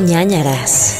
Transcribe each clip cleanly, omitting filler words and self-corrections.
ñañaras.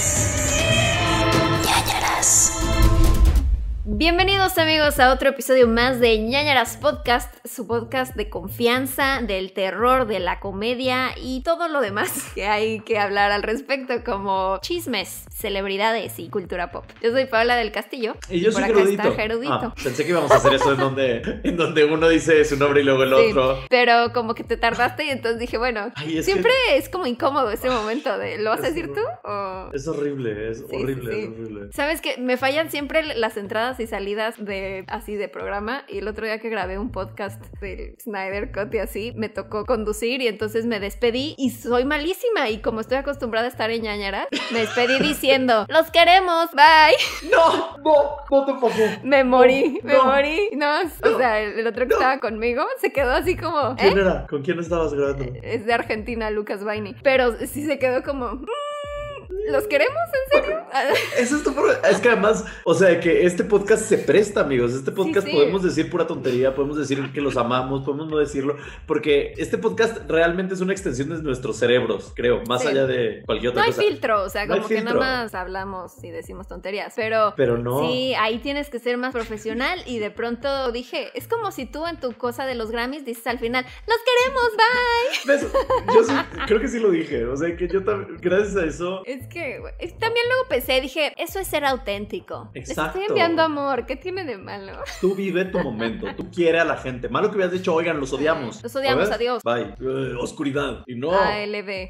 Bienvenidos amigos a otro episodio más de ñañaras Podcast, su podcast de confianza, del terror, de la comedia y todo lo demás que hay que hablar al respecto, como chismes, celebridades y cultura pop. Yo soy Paola del Castillo y yo soy por acá Gerudito. está Gerudito. Pensé que íbamos a hacer eso en donde uno dice su nombre y luego el otro. Pero como que te tardaste y entonces dije, bueno, siempre es como incómodo ese momento de ¿lo vas a decir tú? O... Es horrible, es horrible, sí. es horrible. ¿Sabes qué? Me fallan siempre las entradas y salidas de programa, y el otro día que grabé un podcast del Snyder Cut y así, me tocó conducir y entonces me despedí y soy malísima, y como estoy acostumbrada a estar en ñañara, me despedí diciendo ¡los queremos! ¡Bye! No te pasó. Me morí. No, o sea, el otro que estaba conmigo se quedó así como ¿Quién era? ¿Con quién estabas grabando? Es de Argentina, Lucas Baini, pero sí se quedó como ¿los queremos? ¿En serio? Eso es tu problema. Es que además, o sea, que este podcast se presta, amigos. Este podcast podemos decir pura tontería, podemos decir que los amamos, podemos no decirlo, porque este podcast realmente es una extensión de nuestros cerebros, creo, más allá de cualquier otra cosa. No hay filtro, o sea, como que nada más hablamos y decimos tonterías, pero no. Sí, ahí tienes que ser más profesional, y de pronto dije, es como si tú en tu cosa de los Grammys dices al final, ¡los queremos! ¡Bye! ¿Ves? Yo sí, creo que sí lo dije, o sea, que yo también, gracias a eso... Es que también luego pensé, dije, eso es ser auténtico. Exacto. Estoy enviando amor, ¿qué tiene de malo? Tú vive tu momento, tú quieres a la gente. Malo que hubieras dicho, oigan, los odiamos. Los odiamos, adiós. Bye. Oscuridad. Y no. ALB.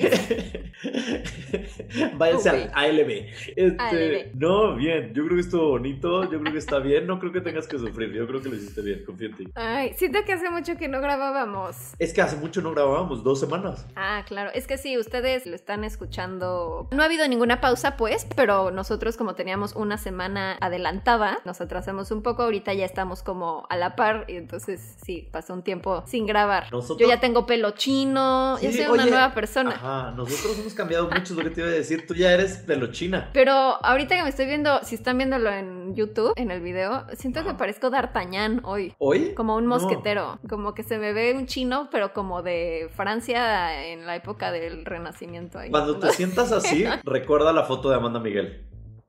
Váyanse al ALB. ALB. No, bien. Yo creo que estuvo bonito. Yo creo que está bien. No creo que tengas que sufrir. Yo creo que lo hiciste bien. Confío en ti. Ay, siento que hace mucho que no grabábamos. Es que hace mucho no grabábamos. 2 semanas. Ah, claro. Es que sí, ustedes lo están escuchando. No ha habido ninguna pausa, pues, pero nosotros, como teníamos una semana adelantada, nos atrasamos un poco. Ahorita ya estamos como a la par, y entonces sí, pasó un tiempo sin grabar. Yo ya tengo pelo chino, ya soy una nueva persona. Ajá, nosotros hemos cambiado mucho, es lo que te iba a decir. Tú ya eres pelo china. Pero ahorita que me estoy viendo, si están viéndolo en YouTube, en el video, siento que parezco D'Artagnan hoy. ¿Hoy? Como un mosquetero. No. Como que se me ve un chino, pero como de Francia en la época del Renacimiento. Ahí. Cuando te sientas así, recuerda la foto de Amanda Miguel.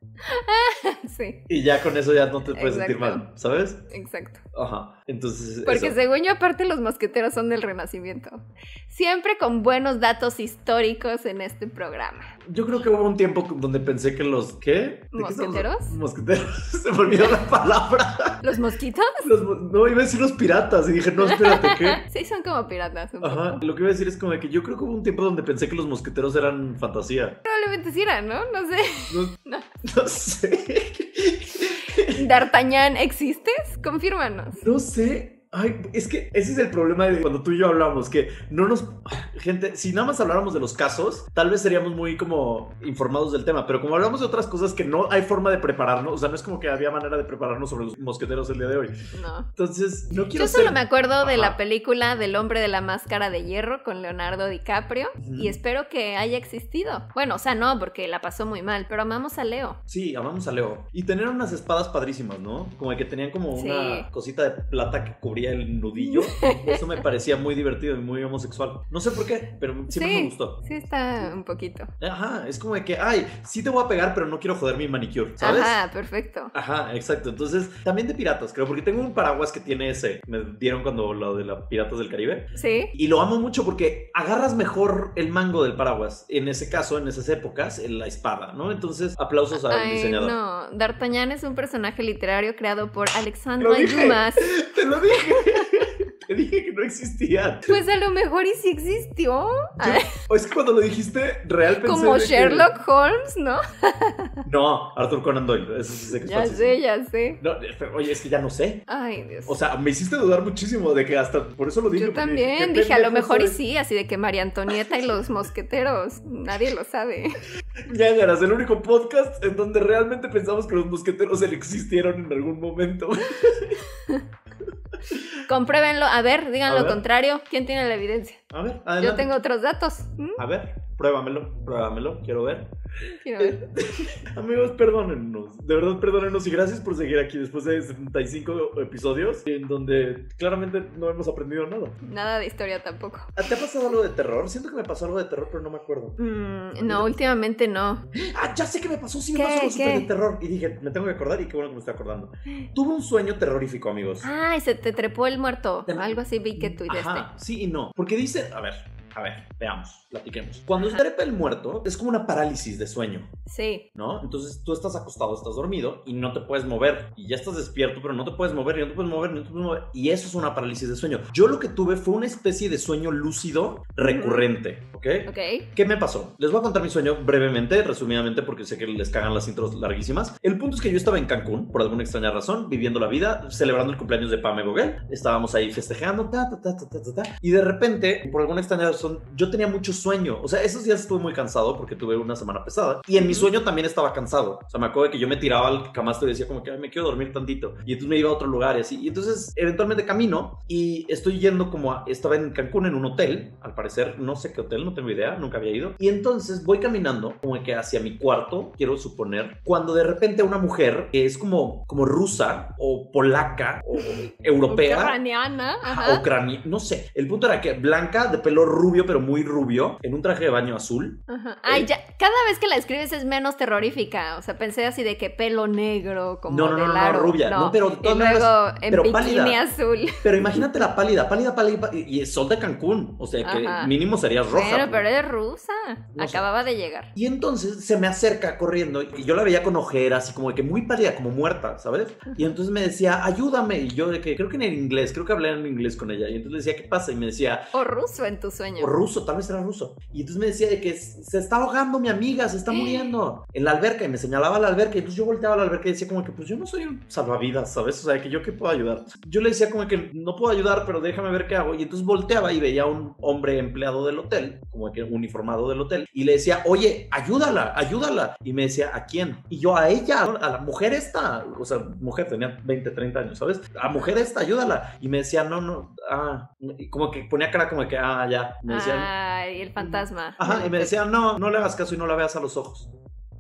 Sí. Y ya con eso ya no te puedes sentir mal, ¿sabes? Exacto. Ajá, entonces... Porque según yo, aparte, los mosqueteros son del Renacimiento. Siempre con buenos datos históricos en este programa. Yo creo que hubo un tiempo donde pensé que los... ¿Qué? ¿Mosqueteros? Mosqueteros. Se me olvidó la palabra. ¿Los mosquitos? No, iba a decir los piratas. Y dije, no, espérate, ¿qué? Sí, son como piratas. Ajá, lo que iba a decir es como que yo creo que hubo un tiempo donde pensé que los mosqueteros eran fantasía. Probablemente sí eran, ¿no? No sé. No sé. ¿D'Artagnan existes? Confírmanos. No sé. Ay, es que ese es el problema de cuando tú y yo hablamos, que no nos... Gente, si nada más habláramos de los casos, tal vez seríamos muy como informados del tema, pero como hablamos de otras cosas que no hay forma de prepararnos, o sea, no es como que había manera de prepararnos sobre los mosqueteros el día de hoy. No. Entonces, no quiero Yo solo me acuerdo de la película del hombre de la máscara de hierro con Leonardo DiCaprio, y espero que haya existido. Bueno, o sea, no, porque la pasó muy mal, pero amamos a Leo. Sí, amamos a Leo. Y tenían unas espadas padrísimas, ¿no? Como que tenían como una cosita de plata que cubría el nudillo. Eso me parecía muy divertido y muy homosexual. No sé por qué, pero siempre me gustó. Sí, está un poquito. Ajá, es como de que, ay, sí te voy a pegar, pero no quiero joder mi manicure, ¿sabes? Ajá, perfecto. Ajá, exacto. Entonces, también de piratas, creo, porque tengo un paraguas que tiene ese. Me dieron cuando lo de los Piratas del Caribe. Sí. Y lo amo mucho porque agarras mejor el mango del paraguas. En ese caso, en esas épocas, en la espada, ¿no? Entonces, aplausos al diseñador. No, D'Artagnan es un personaje literario creado por Alexandre Dumas. Te lo dije. Te dije que no existía. Pues a lo mejor y sí existió. Es que cuando lo dijiste, real pensé... Como Sherlock Holmes, ¿no? No, Arthur Conan Doyle. Eso sí sé que es fácil. Ya sé. No, oye, es que ya no sé. Ay, Dios. O sea, me hiciste dudar muchísimo de que hasta... Por eso lo dije. Yo también dije, a lo mejor y sí, así de que María Antonieta y los mosqueteros. Nadie lo sabe. Ñañaras, el único podcast en donde realmente pensamos que los mosqueteros existieron en algún momento. Compruébenlo. A ver, digan lo contrario. ¿Quién tiene la evidencia? A ver, adelante. Yo tengo otros datos. A ver. Pruébamelo, quiero ver. Quiero ver. Amigos, perdónennos, de verdad perdónennos y gracias por seguir aquí después de 75 episodios en donde claramente no hemos aprendido nada. Nada de historia tampoco. ¿Te ha pasado algo de terror? Siento que me pasó algo de terror, pero no me acuerdo. No, últimamente no. Ya sé que me pasó, sí me pasó algo súper de terror. Y dije, me tengo que acordar y qué bueno que me estoy acordando. Tuve un sueño terrorífico, amigos. Ay, se te trepó el muerto. Algo así vi que tuiteaste. Ajá, sí y no. Porque dice, a ver, veamos, platiquemos. Cuando se trepa el muerto, es como una parálisis de sueño. Sí. ¿No? Entonces tú estás acostado, estás dormido y no te puedes mover. Y ya estás despierto, pero no te puedes mover, y no te puedes mover, ni no te puedes mover. Y eso es una parálisis de sueño. Yo lo que tuve fue una especie de sueño lúcido recurrente, ¿ok? ¿Qué me pasó? Les voy a contar mi sueño brevemente, resumidamente, porque sé que les cagan las intros larguísimas. El punto es que yo estaba en Cancún, por alguna extraña razón, viviendo la vida, celebrando el cumpleaños de Pame Gogel. Estábamos ahí festejando, y de repente, por alguna extraña razón, yo tenía mucho sueño. O sea, esos días estuve muy cansado porque tuve una semana pesada. Y en mi sueño también estaba cansado. O sea, me acuerdo de que yo me tiraba al camastro y decía como que me quiero dormir tantito. Y entonces me iba a otro lugar y así. Y entonces, eventualmente camino y estoy yendo estaba en Cancún en un hotel, al parecer. No sé qué hotel, no tengo idea, nunca había ido. Y entonces voy caminando como que hacia mi cuarto, quiero suponer, cuando de repente una mujer que es como rusa o polaca o europea. Ucraniana. No sé. El punto era que blanca, de pelo rubio, pero muy rubio, en un traje de baño azul. Ajá. Ay, ya, cada vez que la escribes es menos terrorífica. O sea, pensé así de que pelo negro, como no, rubia. No, pero y luego en pero bikini pálida. azul. Pero imagínate la pálida, y el sol de Cancún. O sea, que mínimo serías roja. Pero eres rusa. No Acababa de llegar. Y entonces se me acerca corriendo y yo la veía con ojeras y como que muy pálida, como muerta, ¿sabes? Y entonces me decía, ayúdame. Y yo de que creo que en inglés, creo que hablé en inglés con ella. Y entonces le decía, ¿qué pasa? Y me decía... O ruso en tu sueño. O ruso, tal vez era ruso. Y entonces me decía de que se está ahogando mi amiga, se está muriendo en la alberca. Y me señalaba la alberca. Y entonces yo volteaba a la alberca y decía como que pues yo no soy un salvavidas, ¿sabes? O sea, que yo qué puedo ayudar. Yo le decía como que no puedo ayudar, pero déjame ver qué hago. Y entonces volteaba y veía a un hombre empleado del hotel, como que uniformado del hotel. Y le decía, oye, ayúdala. Y me decía, ¿a quién? Y yo, a ella, a la mujer esta. O sea, mujer, tenía 20, 30 años, ¿sabes? A la mujer esta, ayúdala. Y me decía, no, y como que ponía cara como que, ya. Me decía, ay, el fantasma. Ajá, y me decía, no le hagas caso y no la veas a los ojos.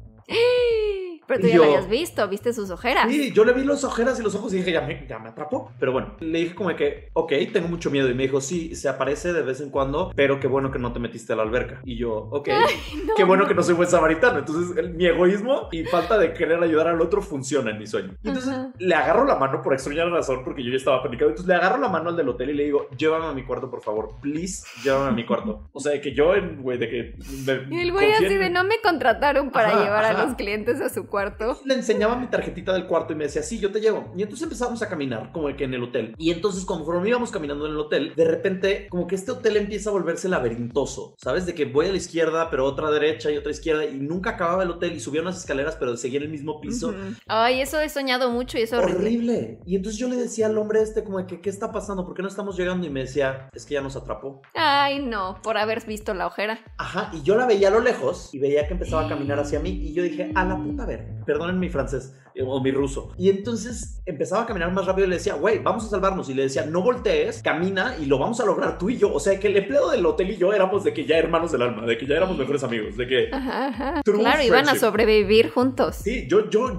Pero tú ya lo habías visto, viste sus ojeras. Sí, yo le vi las ojeras y los ojos y dije, ya me atrapó. Pero bueno, le dije como que, ok, tengo mucho miedo. Y me dijo, sí, se aparece de vez en cuando, pero qué bueno que no te metiste a la alberca. Y yo, ok, qué bueno que no soy buen samaritano. Entonces mi egoísmo y falta de querer ayudar al otro funciona en mi sueño. Y entonces le agarro la mano por extraña razón, porque yo ya estaba panicado. Entonces le agarro la mano al del hotel y le digo, llévame a mi cuarto, por favor, please, llévame a mi cuarto. O sea, de que yo, güey, de que... Y el güey así de, no me contrataron para llevar a los clientes a su cuarto. Le enseñaba mi tarjetita del cuarto y me decía, sí, yo te llevo. Y entonces empezamos a caminar como que en el hotel. Y entonces conforme íbamos caminando en el hotel, de repente como que este hotel empieza a volverse laberintoso, ¿sabes? De que voy a la izquierda, pero otra derecha y otra izquierda y nunca acababa el hotel y subía unas escaleras, pero seguía en el mismo piso. Ay, eso he soñado mucho y eso es horrible. Y entonces yo le decía al hombre como que, ¿qué está pasando? ¿Por qué no estamos llegando? Y me decía, es que ya nos atrapó. Ay, no, por haber visto la ojera. Ajá, y yo la veía a lo lejos y veía que empezaba a caminar hacia mí y yo dije, a la puta, a ver, perdonen mi francés o mi ruso. Y entonces empezaba a caminar más rápido y le decía, güey, vamos a salvarnos. Y le decía, no voltees, camina y lo vamos a lograr tú y yo. O sea, que el empleado del hotel y yo éramos de que ya hermanos del alma, de que ya éramos mejores amigos, de que... Ajá. Claro, iban a sobrevivir juntos. Sí,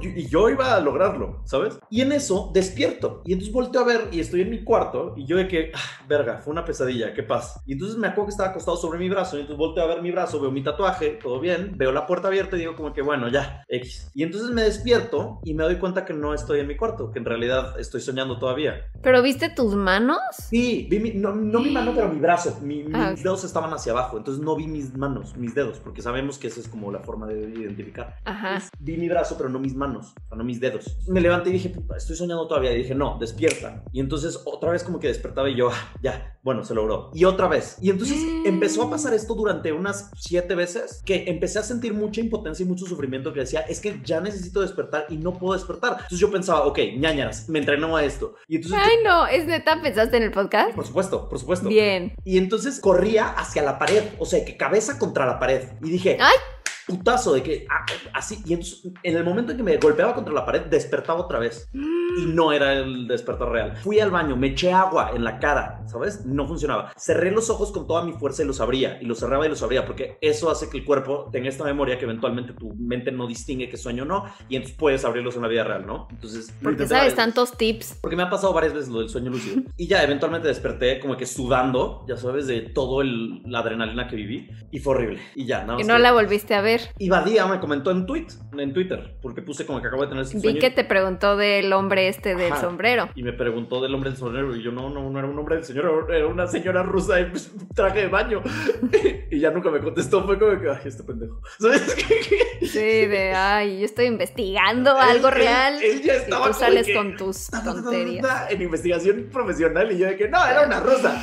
yo iba a lograrlo, ¿sabes? Y en eso despierto. Y entonces volteo a ver y estoy en mi cuarto y yo de que, verga, fue una pesadilla, qué pasa. Y entonces me acuerdo que estaba acostado sobre mi brazo y entonces volteo a ver mi brazo, veo mi tatuaje, todo bien, veo la puerta abierta y digo como que, bueno, ya, X. Y entonces me despierto y me doy cuenta que no estoy en mi cuarto, que en realidad estoy soñando todavía. ¿Pero viste tus manos? Sí, vi no mi mano, pero mi brazo. Mis dedos estaban hacia abajo, entonces no vi mis manos, mis dedos, porque sabemos que esa es como la forma de identificar. Ajá. Entonces, vi mi brazo, pero no mis manos, o sea, no mis dedos. Me levanté y dije, puta, estoy soñando todavía. Y dije, no, despierta. Y entonces otra vez como que despertaba y yo, ya, bueno, se logró. Y otra vez. Y entonces empezó a pasar esto durante unas 7 veces, que empecé a sentir mucha impotencia y mucho sufrimiento, que decía, es que ya necesito despertar y no puedo despertar. Entonces yo pensaba, ok, ñañaras, me entrenó a esto. Y entonces no, ¿es neta? ¿Pensaste en el podcast? Por supuesto. Bien. Y entonces corría hacia la pared, o sea, que cabeza contra la pared. Y dije, ¡ay! putazo de que así, y entonces, en el momento en que me golpeaba contra la pared, despertaba otra vez. Y no era el despertar real. Fui al baño, me eché agua en la cara, ¿sabes? No funcionaba. Cerré los ojos con toda mi fuerza y los abría, y los cerraba y los abría, porque eso hace que el cuerpo tenga esta memoria que eventualmente tu mente no distingue que sueño o no, y entonces puedes abrirlos en la vida real, ¿no? Entonces, porque sabes tantos tips. Porque me ha pasado varias veces lo del sueño lúcido. Y ya eventualmente desperté como que sudando, ya sabes, de todo la adrenalina que viví, y fue horrible. Y ya, nada más. Y no la volviste a ver. Y Badía me comentó en Twitter, porque puse como que acabo de tener ese sueño. Vi que te preguntó del hombre del sombrero. Y me preguntó del hombre del sombrero, y yo no era un hombre del señor, era una señora rusa en traje de baño. Y ya nunca me contestó, fue como que, ay, este pendejo. ¿Sabes? Sí, yo estoy investigando algo real. Él ya estaba y tú sales con tus tonterías. En investigación profesional, y yo de que no, era una rusa.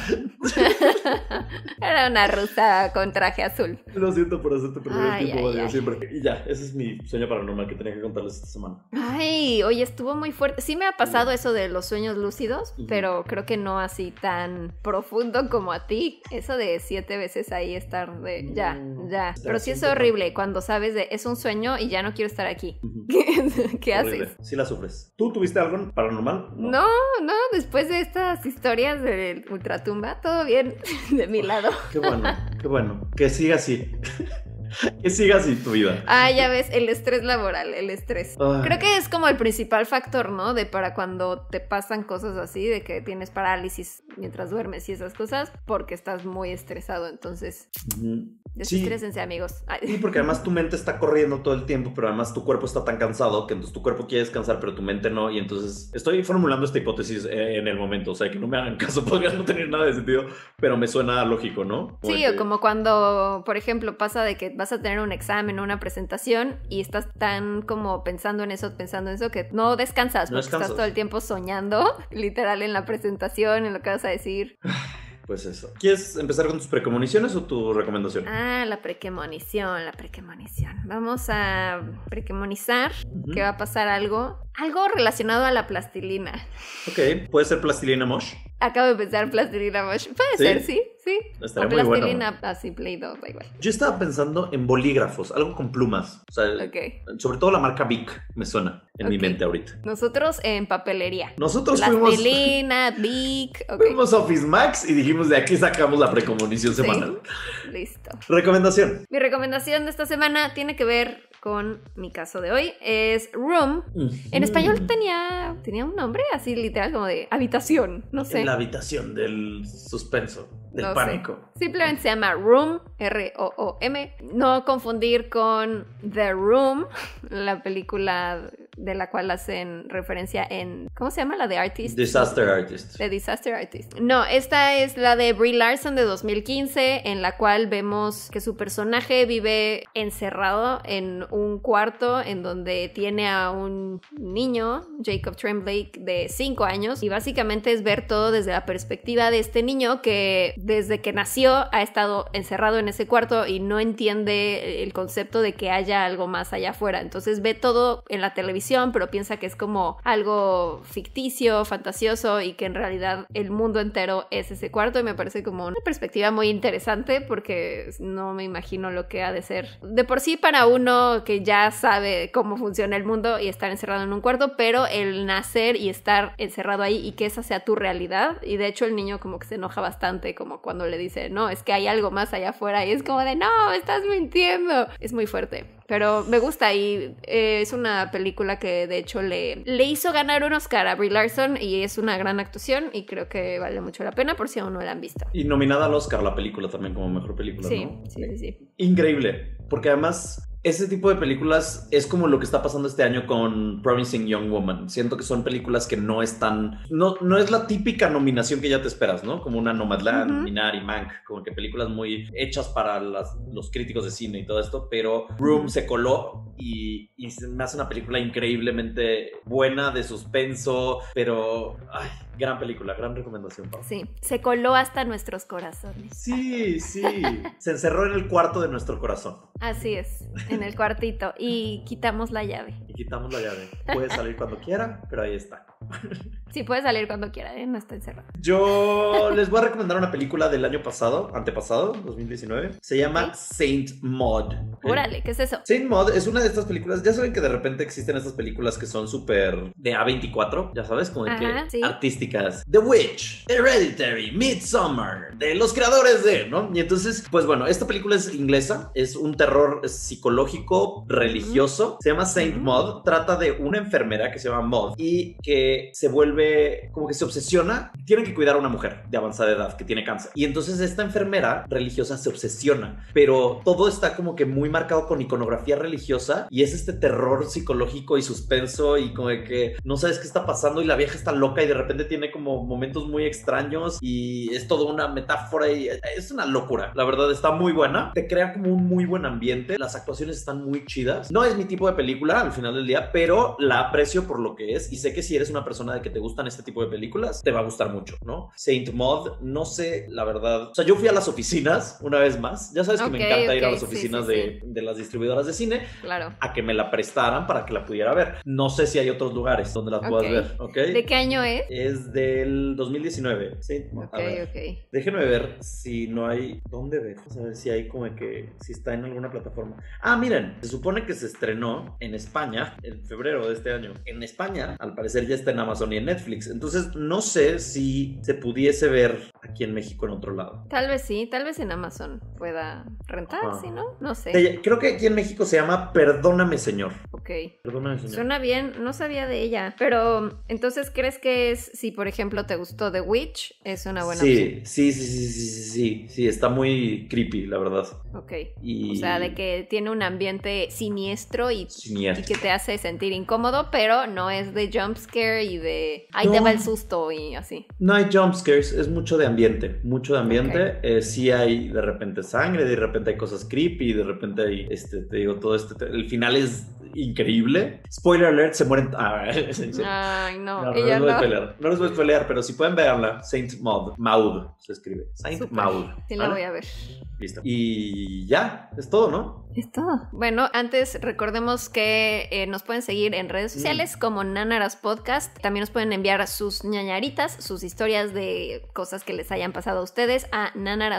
Era una rusa con traje azul. Lo siento por hacerte perder el tiempo, Badía, siempre. Y ya, ese es mi sueño paranormal que tenía que contarles esta semana. Ay, oye, estuvo muy fuerte. Sí me ha pasado eso de los sueños lúcidos, pero creo que no así tan profundo como a ti. Eso de 7 veces ahí estar de ya. Pero sí es horrible cuando sabes de es un sueño y ya no quiero estar aquí. ¿Qué haces? Sí la sufres. ¿Tú tuviste algo paranormal? No, después de estas historias de ultratumba, todo bien de mi lado. Qué bueno. Que siga así. Que siga así tu vida. Ya ves, el estrés laboral, el estrés. Creo que es como el principal factor, ¿no? De para cuando te pasan cosas así, de que tienes parálisis mientras duermes y esas cosas, porque estás muy estresado. Entonces, desestrésense, amigos. Sí, porque además tu mente está corriendo todo el tiempo, pero además tu cuerpo está tan cansado que entonces tu cuerpo quiere descansar, pero tu mente no. Y entonces estoy formulando esta hipótesis en el momento. O sea, que no me hagan caso, podría no tener nada de sentido, pero me suena lógico, ¿no? Sí, o como cuando, por ejemplo, pasa de que vas a tener un examen o una presentación y estás tan como pensando en eso que no descansas, porque estás todo el tiempo soñando, literal, en la presentación, en lo que vas a decir. Pues eso. ¿Quieres empezar con tus precondiciones o tu recomendación? La precondición. Vamos a preconizar que va a pasar algo relacionado a la plastilina. Ok, ¿puede ser plastilina Mosh? Acabo de pensar plastilina Mosh. Puede ser, sí. Estaría o muy plastilina bueno. Así, Play-Doh, da igual. Yo estaba pensando en bolígrafos, algo con plumas. O sea, sobre todo la marca Bic me suena en mi mente ahorita. Nosotros en papelería. Nosotros plastilina, Bic. Fuimos a Office Max y dijimos, de aquí sacamos la precomunición semanal. Listo. Recomendación. Mi recomendación de esta semana tiene que ver con mi caso de hoy. Es Room. En español tenía un nombre así literal como de habitación, no sé. La habitación del suspenso, del pánico. Simplemente se llama Room, R-O-O-M. No confundir con The Room, la película de la cual hacen referencia en... ¿Cómo se llama? La de Artist. Disaster Artist. The Disaster Artist. No, esta es la de Brie Larson de 2015, en la cual vemos que su personaje vive encerrado en un cuarto en donde tiene a un niño, Jacob Tremblay, de 5 años, y básicamente es ver todo desde la perspectiva de este niño que desde que nació ha estado encerrado en ese cuarto y no entiende el concepto de que haya algo más allá afuera. Entonces ve todo en la televisión, pero piensa que es como algo ficticio, fantasioso, y que en realidad el mundo entero es ese cuarto, y me parece como una perspectiva muy interesante porque no me imagino lo que ha de ser de por sí para uno que ya sabe cómo funciona el mundo y estar encerrado en un cuarto, pero el nacer y estar encerrado ahí y que esa sea tu realidad. Y de hecho el niño como que se enoja bastante como cuando le dice, no, es que hay algo más allá afuera, y es como de, no, estás mintiendo. Es muy fuerte. Pero me gusta, y es una película que de hecho le hizo ganar un Oscar a Brie Larson, y es una gran actuación y creo que vale mucho la pena por si aún no la han visto. Y nominada al Oscar la película también como mejor película, sí, ¿no? Sí. Increíble, porque además... Ese tipo de películas es como lo que está pasando este año con Promising Young Woman. Siento que son películas que no están... No es la típica nominación que ya te esperas, ¿no? Como una Nomadland, Minari, Mank. Como que películas muy hechas para los críticos de cine y todo esto. Pero Room se coló y me hace una película increíblemente buena, de suspenso. Pero... Ay, gran película, gran recomendación, Pau. Sí, se coló hasta nuestros corazones. Sí. Se encerró en el cuarto de nuestro corazón. Así es, en el cuartito. Y quitamos la llave. Puede salir cuando quiera, pero ahí está. Sí, puede salir cuando quiera, no está encerrado. Yo les voy a recomendar una película del año antepasado, 2019. Se llama Saint Maud. Órale, ¿qué es eso? Saint Maud es una de estas películas, ya saben que de repente existen estas películas que son súper de A24, ya sabes, como de que sí. artísticas. The Witch, Hereditary, Midsommar, de los creadores de, ¿no? Y entonces, pues bueno, esta película es inglesa, es un terror psicológico religioso, se llama Saint Maud, trata de una enfermera que se llama Maud y que se vuelve, como que se obsesiona, tienen que cuidar a una mujer de avanzada edad que tiene cáncer. Y entonces esta enfermera religiosa se obsesiona, pero todo está como que muy marcado con iconografía religiosa y es este terror psicológico y suspenso y como de que no sabes qué está pasando y la vieja está loca y de repente tiene como momentos muy extraños y es toda una metáfora y es una locura. La verdad está muy buena, te crea como un muy buen ambiente, las actuaciones están muy chidas. No es mi tipo de película al final del día, pero la aprecio por lo que es y sé que si eres una persona de que te gustan este tipo de películas, te va a gustar mucho, ¿no? Saint Maud, no sé, la verdad. O sea, yo fui a las oficinas una vez más. Ya sabes que me encanta ir a las oficinas de las distribuidoras de cine. Claro. A que me la prestaran para que la pudiera ver. No sé si hay otros lugares donde la puedas ver, ¿ok? ¿De qué año es? Es del 2019. Saint Maud. A ver. Déjenme ver si no hay... ¿Dónde ver? Vamos a ver si hay como que... Si está en alguna plataforma. Ah, miren. Se supone que se estrenó en España en febrero de este año. En España, al parecer ya está en Amazon y en Netflix. Entonces, no sé si se pudiese ver aquí en México en otro lado. Tal vez sí, tal vez en Amazon pueda rentar, ¿sí, no? No sé. Creo que aquí en México se llama Perdóname, Señor. Ok. Perdóname, Señor. Suena bien, no sabía de ella. Pero, entonces, ¿crees que es, si por ejemplo te gustó The Witch, es una buena opción? Sí, está muy creepy, la verdad. Ok. O sea, de que tiene un ambiente siniestro y que te hace sentir incómodo, pero no es de jumpscare y de ahí te va el susto y así. No hay jumpscares, es mucho de ambiente, Okay. Sí hay de repente sangre, de repente hay cosas creepy, de repente hay, te digo, todo el final es increíble. Spoiler alert, se mueren... Ay, no, ella no. No les voy a spoilear, pero si pueden verla, Saint Maud se escribe. Saint Maud. Sí, la voy a ver. Listo. Y ya, es todo, ¿no? Es todo. Bueno, antes recordemos que nos pueden seguir en redes sociales como Nánaras Podcast. También nos pueden enviar sus ñañaritas, sus historias de cosas que les hayan pasado a ustedes a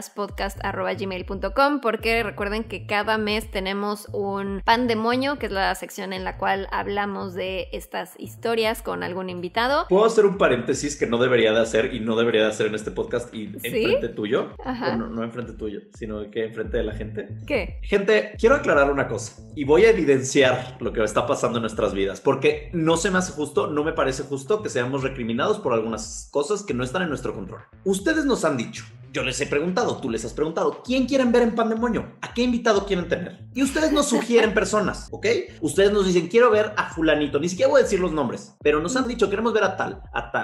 nanaraspodcast@gmail.com, porque recuerden que cada mes tenemos un Pandemonio, que es la sección en la cual hablamos de estas historias con algún invitado. ¿Puedo hacer un paréntesis que no debería de hacer y no debería de hacer en este podcast y enfrente tuyo? Ajá. No enfrente tuyo, sino que enfrente de la gente. ¿Qué? Gente, quiero aclarar una cosa y voy a evidenciar lo que está pasando en nuestras vidas, porque no se me hace justo, no me parece justo que seamos recriminados por algunas cosas que no están en nuestro control. Ustedes nos han dicho, yo les he preguntado, tú les has preguntado, ¿quién quieren ver en Pandemonio? ¿A qué invitado quieren tener? Y ustedes nos sugieren personas, ¿ok? Ustedes nos dicen, quiero ver a fulanito, ni siquiera voy a decir los nombres, pero nos han dicho, queremos ver a tal.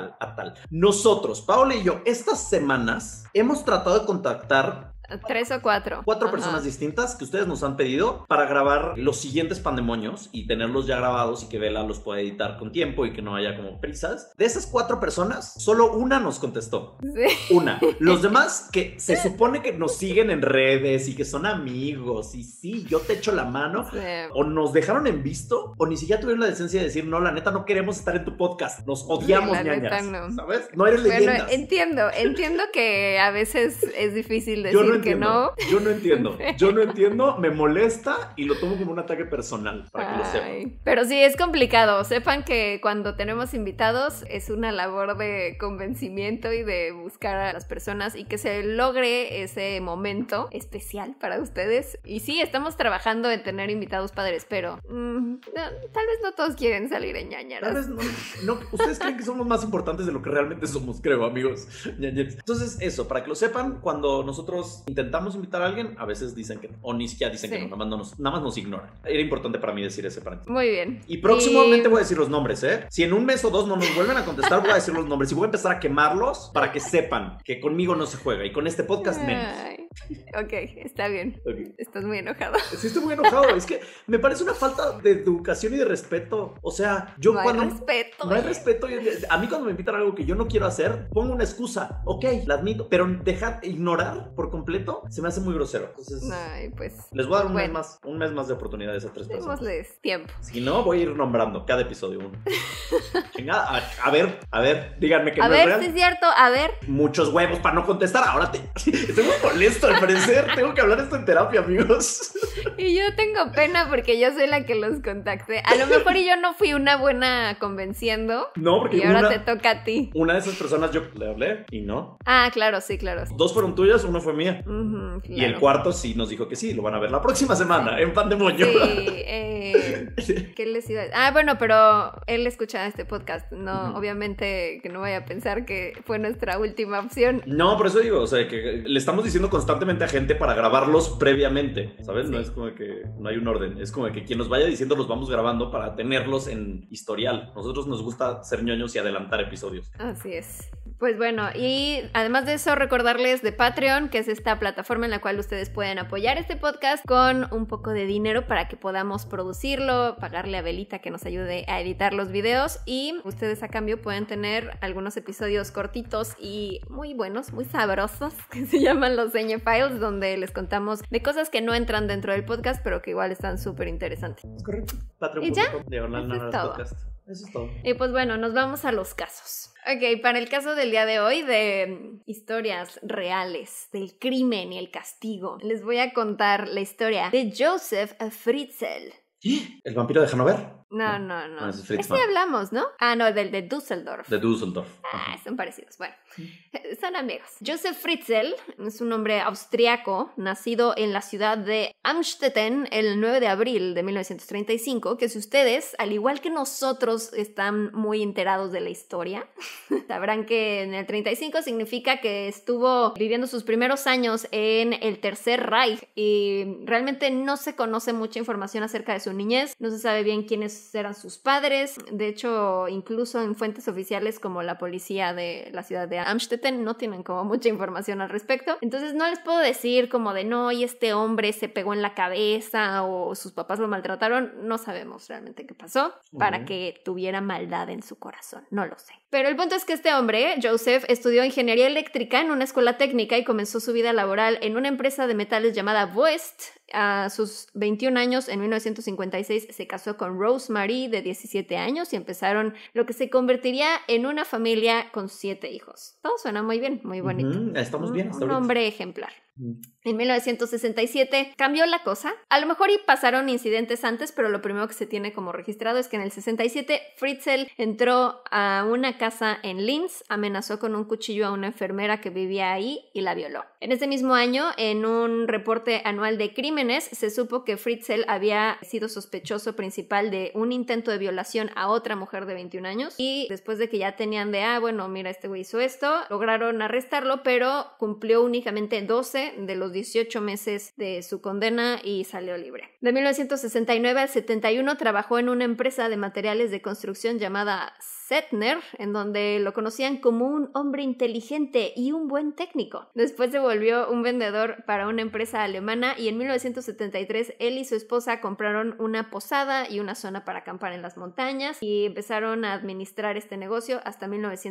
Nosotros, Paola y yo, estas semanas hemos tratado de contactar 3 o 4. 4 personas distintas que ustedes nos han pedido para grabar los siguientes Pandemonios y tenerlos ya grabados y que Bella los pueda editar con tiempo y que no haya como prisas. De esas 4 personas, solo una nos contestó. Sí. Una. Los demás que se supone que nos siguen en redes y que son amigos y sí, yo te echo la mano, sí. O nos dejaron en visto o ni siquiera tuvieron la decencia de decir, no, la neta no queremos estar en tu podcast, nos odiamos, sí, ñañas, no. ¿sabes? No eres leyendas. Bueno, entiendo que a veces es difícil decir que no. Yo no entiendo, me molesta y lo tomo como un ataque personal, para que lo sepan. Pero sí, es complicado. Sepan que cuando tenemos invitados es una labor de convencimiento y de buscar a las personas y que se logre ese momento especial para ustedes. Y sí, estamos trabajando en tener invitados padres, pero tal vez no todos quieren salir en ñañaras. Tal vez no, ustedes creen que somos más importantes de lo que realmente somos, creo, amigos. Entonces, eso, para que lo sepan, cuando nosotros intentamos invitar a alguien, a veces dicen que no, o ni siquiera dicen que no, nada más nos ignoran. Era importante para mí decir ese paréntesis. Muy bien. Y próximamente voy a decir los nombres, ¿eh? Si en un mes o dos no nos vuelven a contestar, voy a decir los nombres y voy a empezar a quemarlos para que sepan que conmigo no se juega y con este podcast menos. Ok, está bien. Okay. Estás muy enojado. Sí, estoy muy enojado. Es que me parece una falta de educación y de respeto. O sea, yo no cuando... hay respeto. No hay respeto. A mí cuando me invitan a algo que yo no quiero hacer, pongo una excusa. Ok, la admito. Pero ignorar por completo se me hace muy grosero. Entonces, ay, pues... Les voy a dar un mes más de oportunidad a esas 3 personas. Démosles tiempo. Si no, voy a ir nombrando cada episodio uno. Chingada, a ver, díganme que no es real. A ver, si es cierto, a ver. Muchos huevos para no contestar. Ahora estoy muy molesto. esto, al parecer. Tengo que hablar esto en terapia, amigos. Y yo tengo pena porque yo soy la que los contacté. A lo mejor y yo no fui una buena convenciendo. No, porque y ahora te toca a ti. Una de esas personas yo le hablé y no. Ah, claro, sí, claro. 2 fueron tuyas, 1 fue mía. Claro. Y el cuarto sí nos dijo que sí, lo van a ver la próxima semana en Pandemonio. Sí, ¿qué les iba a decir? Ah, bueno, pero él escucha este podcast. No, obviamente que no vaya a pensar que fue nuestra última opción. No, por eso digo, o sea, que le estamos diciendo constantemente a gente para grabarlos previamente, ¿sabes? No es como que no hay un orden, es como que quien nos vaya diciendo los vamos grabando para tenerlos en historial. Nosotros nos gusta ser ñoños y adelantar episodios. Así es. Pues bueno, y además de eso, recordarles de Patreon, que es esta plataforma en la cual ustedes pueden apoyar este podcast con un poco de dinero para que podamos producirlo, pagarle a Belita que nos ayude a editar los videos, y ustedes a cambio pueden tener algunos episodios cortitos y muy buenos, muy sabrosos, que se llaman los Señe Files, donde les contamos de cosas que no entran dentro del podcast, pero que igual están súper interesantes. Es correcto. ¿Y ya? Eso es todo. Y pues bueno, nos vamos a los casos. Ok, para el caso del día de hoy de historias reales del crimen y el castigo, les voy a contar la historia de Joseph Fritzl. ¿El vampiro de Hanover? No. Es Este hablamos, ¿no? Ah, no, del de Düsseldorf. De Düsseldorf. Ah, son parecidos. Bueno, son amigos. Joseph Fritzl es un hombre austriaco, nacido en la ciudad de Amstetten el 9 de abril de 1935, que si ustedes, al igual que nosotros, están muy enterados de la historia, sabrán que en el 35 significa que estuvo viviendo sus primeros años en el Tercer Reich y realmente no se conoce mucha información acerca de su niñez, no se sabe bien quiénes eran sus padres. De hecho, incluso en fuentes oficiales como la policía de la ciudad de Amstetten no tienen como mucha información al respecto. Entonces no les puedo decir como de no, y este hombre se pegó en la cabeza o sus papás lo maltrataron. No sabemos realmente qué pasó para que tuviera maldad en su corazón. No lo sé. Pero el punto es que este hombre, Joseph, estudió ingeniería eléctrica en una escuela técnica y comenzó su vida laboral en una empresa de metales llamada Voest. A sus 21 años, en 1956, se casó con Rosemary, de 17 años, y empezaron lo que se convertiría en una familia con 7 hijos. Todo suena muy bien, muy bonito. Estamos bien hasta ahorita. Un hombre ejemplar. En 1967 cambió la cosa. A lo mejor y pasaron incidentes antes, pero lo primero que se tiene como registrado es que en el 67 Fritzl entró a una casa en Linz, amenazó con un cuchillo a una enfermera que vivía ahí y la violó. En ese mismo año, en un reporte anual de crímenes, se supo que Fritzl había sido sospechoso principal de un intento de violación a otra mujer de 21 años, y después de que ya tenían de, bueno, mira, este güey hizo esto, lograron arrestarlo, pero cumplió únicamente 12 de los 18 meses de su condena y salió libre. De 1969 al 71 trabajó en una empresa de materiales de construcción llamada Zettner, en donde lo conocían como un hombre inteligente y un buen técnico. Después se volvió un vendedor para una empresa alemana y en 1973 él y su esposa compraron una posada y una zona para acampar en las montañas y empezaron a administrar este negocio hasta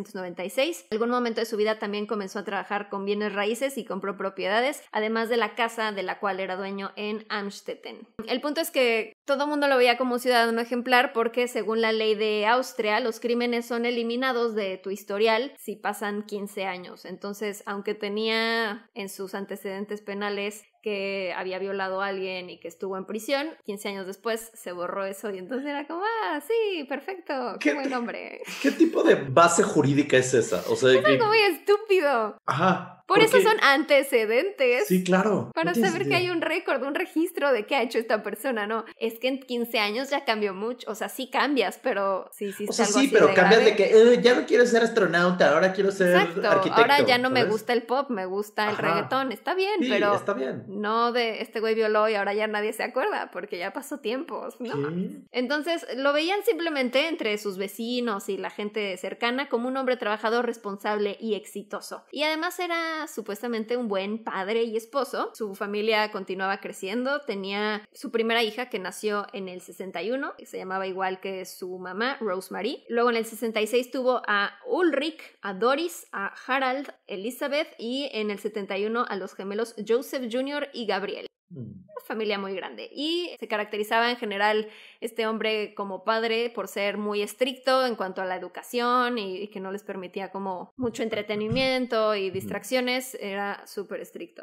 1996. En algún momento de su vida también comenzó a trabajar con bienes raíces y compró propiedades, además de la casa de la cual era dueño en Amstetten. El punto es que todo el mundo lo veía como un ciudadano ejemplar porque según la ley de Austria, los crímenes son eliminados de tu historial si pasan 15 años. Entonces, aunque tenía en sus antecedentes penales que había violado a alguien y que estuvo en prisión, 15 años después se borró eso y entonces era como, sí, perfecto, qué buen hombre. ¿Qué tipo de base jurídica es esa? O sea, es algo muy estúpido. Ajá. Por eso son antecedentes. Sí, claro. Para saber que hay un récord, un registro de qué ha hecho esta persona, ¿no? Es que en 15 años ya cambió mucho. O sea, sí cambias, pero sí, o sea, algo sí, así pero de cambias grave. de que ya no quiero ser astronauta, ahora quiero ser arquitecto. Ahora ya no ¿sabes? Me gusta el pop, me gusta el reggaetón. Está bien, sí, pero está bien. No de este güey violó y ahora ya nadie se acuerda porque ya pasó tiempo, ¿no? Entonces lo veían simplemente entre sus vecinos y la gente cercana como un hombre trabajador, responsable y exitoso. Y además era supuestamente un buen padre y esposo. Su familia continuaba creciendo, tenía su primera hija que nació en el 61, que se llamaba igual que su mamá, Rosemary. Luego en el 66 tuvo a Ulrich, a Doris, a Harald, Elizabeth y en el 71 a los gemelos Joseph Jr. y Gabriel. Una familia muy grande y se caracterizaba en general este hombre como padre por ser muy estricto en cuanto a la educación y que no les permitía como mucho entretenimiento y distracciones, era súper estricto.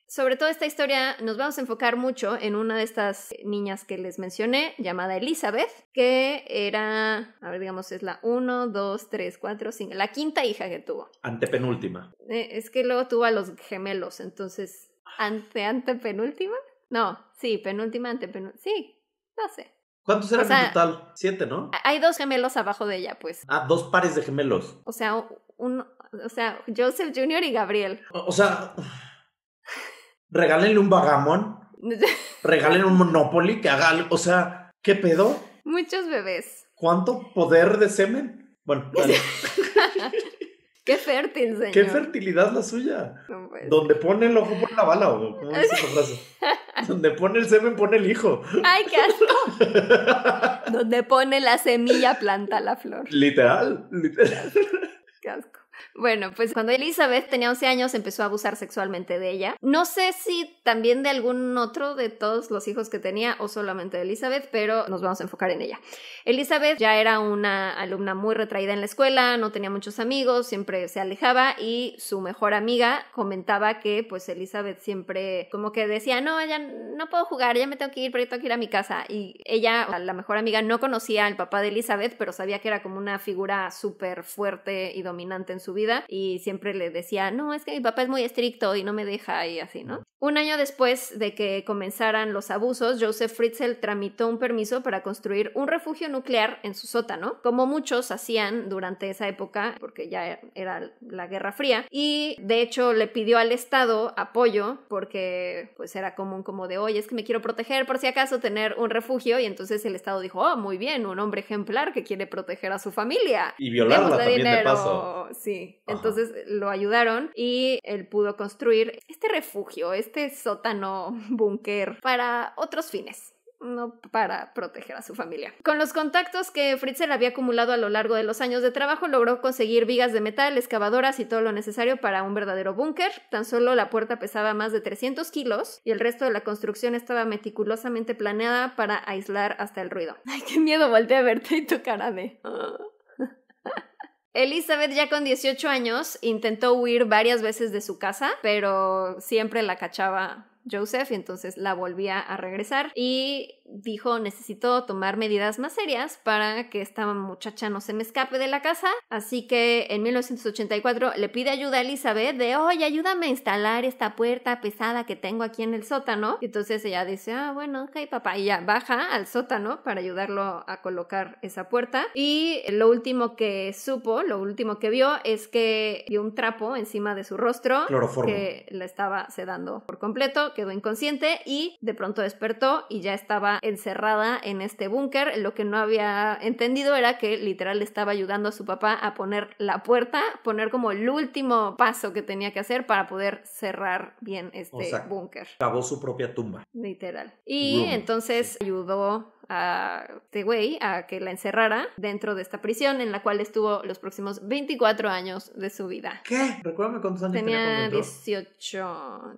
sobre todo esta historia nos vamos a enfocar mucho en una de estas niñas que les mencioné, llamada Elizabeth, que era, a ver, digamos, es la 1, 2, 3, 4, 5, la quinta hija que tuvo. Antepenúltima. Es que luego tuvo a los gemelos, entonces, ¿antepenúltima? No, sí, penúltima, antepenúltima, sí, no sé. ¿Cuántos eran en total? 7, ¿no? Hay 2 gemelos abajo de ella, pues. 2 pares de gemelos. O sea, Joseph Jr. y Gabriel. O sea, regálenle un Vagamon, regálenle un Monopoly, que haga algo, o sea, ¿qué pedo? Muchos bebés. ¿Cuánto poder de semen? Bueno, vale. Qué fértil, señor. Qué fertilidad la suya. No, pues. Donde pone el ojo, pone la bala, o ¿cómo dice la frase? Donde pone el semen, pone el hijo. ¡Ay, qué asco! Donde pone la semilla, planta la flor. Literal. Qué asco. Bueno, pues cuando Elizabeth tenía 11 años empezó a abusar sexualmente de ella. No sé si también de algún otro de todos los hijos que tenía o solamente de Elizabeth, pero nos vamos a enfocar en ella. Elizabeth ya era una alumna muy retraída en la escuela, no tenía muchos amigos, siempre se alejaba y su mejor amiga comentaba que pues Elizabeth siempre como que decía, no, ya no puedo jugar, ya me tengo que ir, pero yo tengo que ir a mi casa. Y ella, la mejor amiga, no conocía al papá de Elizabeth, pero sabía que era como una figura súper fuerte y dominante en su vida y siempre le decía, no, es que mi papá es muy estricto y no me deja y así, ¿no? Un año después de que comenzaran los abusos, Joseph Fritzl tramitó un permiso para construir un refugio nuclear en su sótano, como muchos hacían durante esa época, porque ya era la Guerra Fría, y de hecho le pidió al Estado apoyo porque pues era común como de, oye, es que me quiero proteger por si acaso tener un refugio, y entonces el Estado dijo, oh, muy bien, un hombre ejemplar que quiere proteger a su familia. Y violarla también dinero. De paso. Sí, ajá. Entonces lo ayudaron y él pudo construir este refugio, este sótano búnker para otros fines, no para proteger a su familia. Con los contactos que Fritzl había acumulado a lo largo de los años de trabajo, logró conseguir vigas de metal, excavadoras y todo lo necesario para un verdadero búnker. Tan solo la puerta pesaba más de 300 kilos y el resto de la construcción estaba meticulosamente planeada para aislar hasta el ruido. Ay, qué miedo, volteé a verte y tu cara de... Elizabeth, ya con 18 años, intentó huir varias veces de su casa, pero siempre la cachaba Joseph y entonces la volvía a regresar y dijo, necesito tomar medidas más serias para que esta muchacha no se me escape de la casa, así que en 1984 le pide ayuda a Elizabeth de, oye, ayúdame a instalar esta puerta pesada que tengo aquí en el sótano, y entonces ella dice, bueno, ok, papá, y ya baja al sótano para ayudarlo a colocar esa puerta, y lo último que supo, lo último que vio es que vio un trapo encima de su rostro, cloroformo, que la estaba sedando por completo, quedó inconsciente y de pronto despertó y ya estaba encerrada en este búnker. Lo que no había entendido era que literal le estaba ayudando a su papá a poner la puerta, poner como el último paso que tenía que hacer para poder cerrar bien este búnker. Cavó su propia tumba. Literal. Y entonces ayudó a este güey a que la encerrara dentro de esta prisión en la cual estuvo los próximos 24 años de su vida. ¿Qué? Recuérdame cuántos años tenía. 18.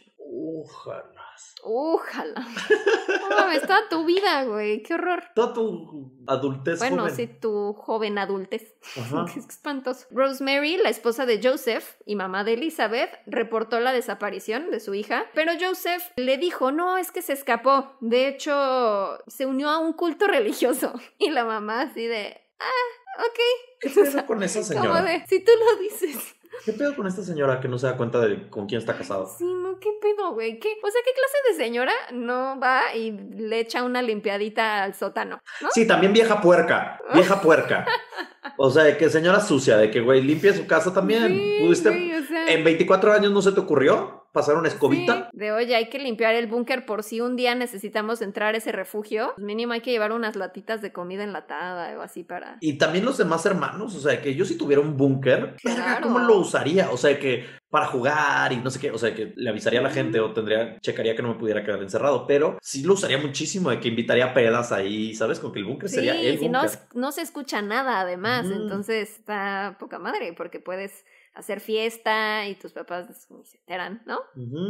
Ojalá. No mames, toda tu vida, güey. Qué horror. Toda tu adultez bueno, joven. Sí, tu joven adultez. Ajá. Qué espantoso. Rosemary, la esposa de Joseph y mamá de Elizabeth, reportó la desaparición de su hija, pero Joseph le dijo, no, es que se escapó. De hecho, se unió a un culto religioso. Y la mamá así de, ok. ¿Qué pedo con esa señora? Como de, si tú lo dices. ¿Qué pedo con esta señora que no se da cuenta de con quién está casado? Sí, no, ¿qué pedo, güey? ¿Qué? O sea, ¿qué clase de señora no va y le echa una limpiadita al sótano? ¿No? Sí, también vieja puerca. O sea, de que señora sucia, de que, güey, limpia su casa también. Sí, ¿Pudiste? güey, o sea... ¿En 24 años no se te ocurrió pasar una escobita? Sí, de oye, hay que limpiar el búnker por si un día necesitamos entrar a ese refugio. Pues mínimo hay que llevar unas latitas de comida enlatada o así para... Y también los demás hermanos, o sea, que yo si tuviera un búnker, claro. ¿Cómo lo usaría? O sea, que para jugar y no sé qué, o sea, que le avisaría a la gente o checaría que no me pudiera quedar encerrado, pero sí lo usaría muchísimo, de que invitaría pedas ahí, ¿sabes? Como que el búnker sería el búnker. Sí, si no se escucha nada además, entonces está poca madre, porque puedes hacer fiesta y tus papás ni se enteran, ¿no?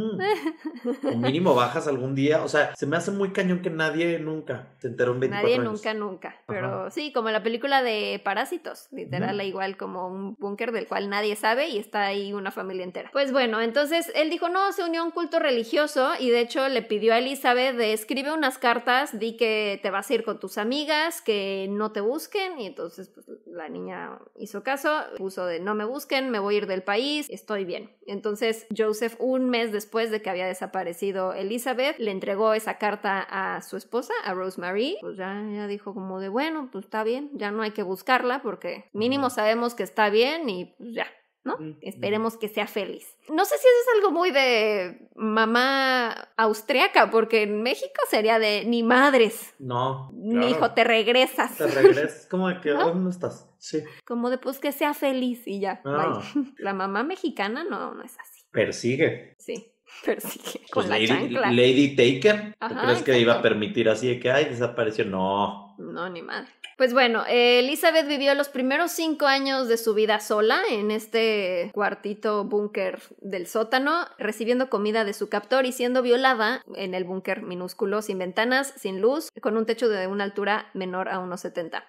O mínimo bajas algún día. O sea, se me hace muy cañón que nadie nunca se enteró en 24 años. Nunca. Pero sí, como la película de Parásitos, literal, igual como un búnker del cual nadie sabe y está ahí una familia entera. Pues bueno, entonces él dijo, no, se unió a un culto religioso y de hecho le pidió a Elizabeth de escribe unas cartas, di que te vas a ir con tus amigas, que no te busquen, y entonces pues la niña hizo caso, puso de no me busquen, me voy a ir del país, estoy bien. Entonces Joseph, un mes después de que había desaparecido Elizabeth, le entregó esa carta a su esposa, a Rosemary, pues ya dijo como de bueno, pues está bien, ya no hay que buscarla porque mínimo sabemos que está bien y pues ya, ¿no? Esperemos que sea feliz. No sé si eso es algo muy de mamá austriaca, porque en México sería de ni madres. No. Ni hijo, te regresas. Te regresas, como de que, ¿no? ¿Dónde estás? Sí. Como de pues que sea feliz y ya. La mamá mexicana no es así. Persigue. Sí. Persigue. Pues con la chancla. Lady Taken. ¿Tú Ajá, crees que iba a permitir así de que, ay, desapareció? No. No, ni madre. Pues bueno, Elizabeth vivió los primeros 5 años de su vida sola en este cuartito búnker del sótano, recibiendo comida de su captor y siendo violada en el búnker minúsculo, sin ventanas, sin luz, con un techo de una altura menor a 1,70.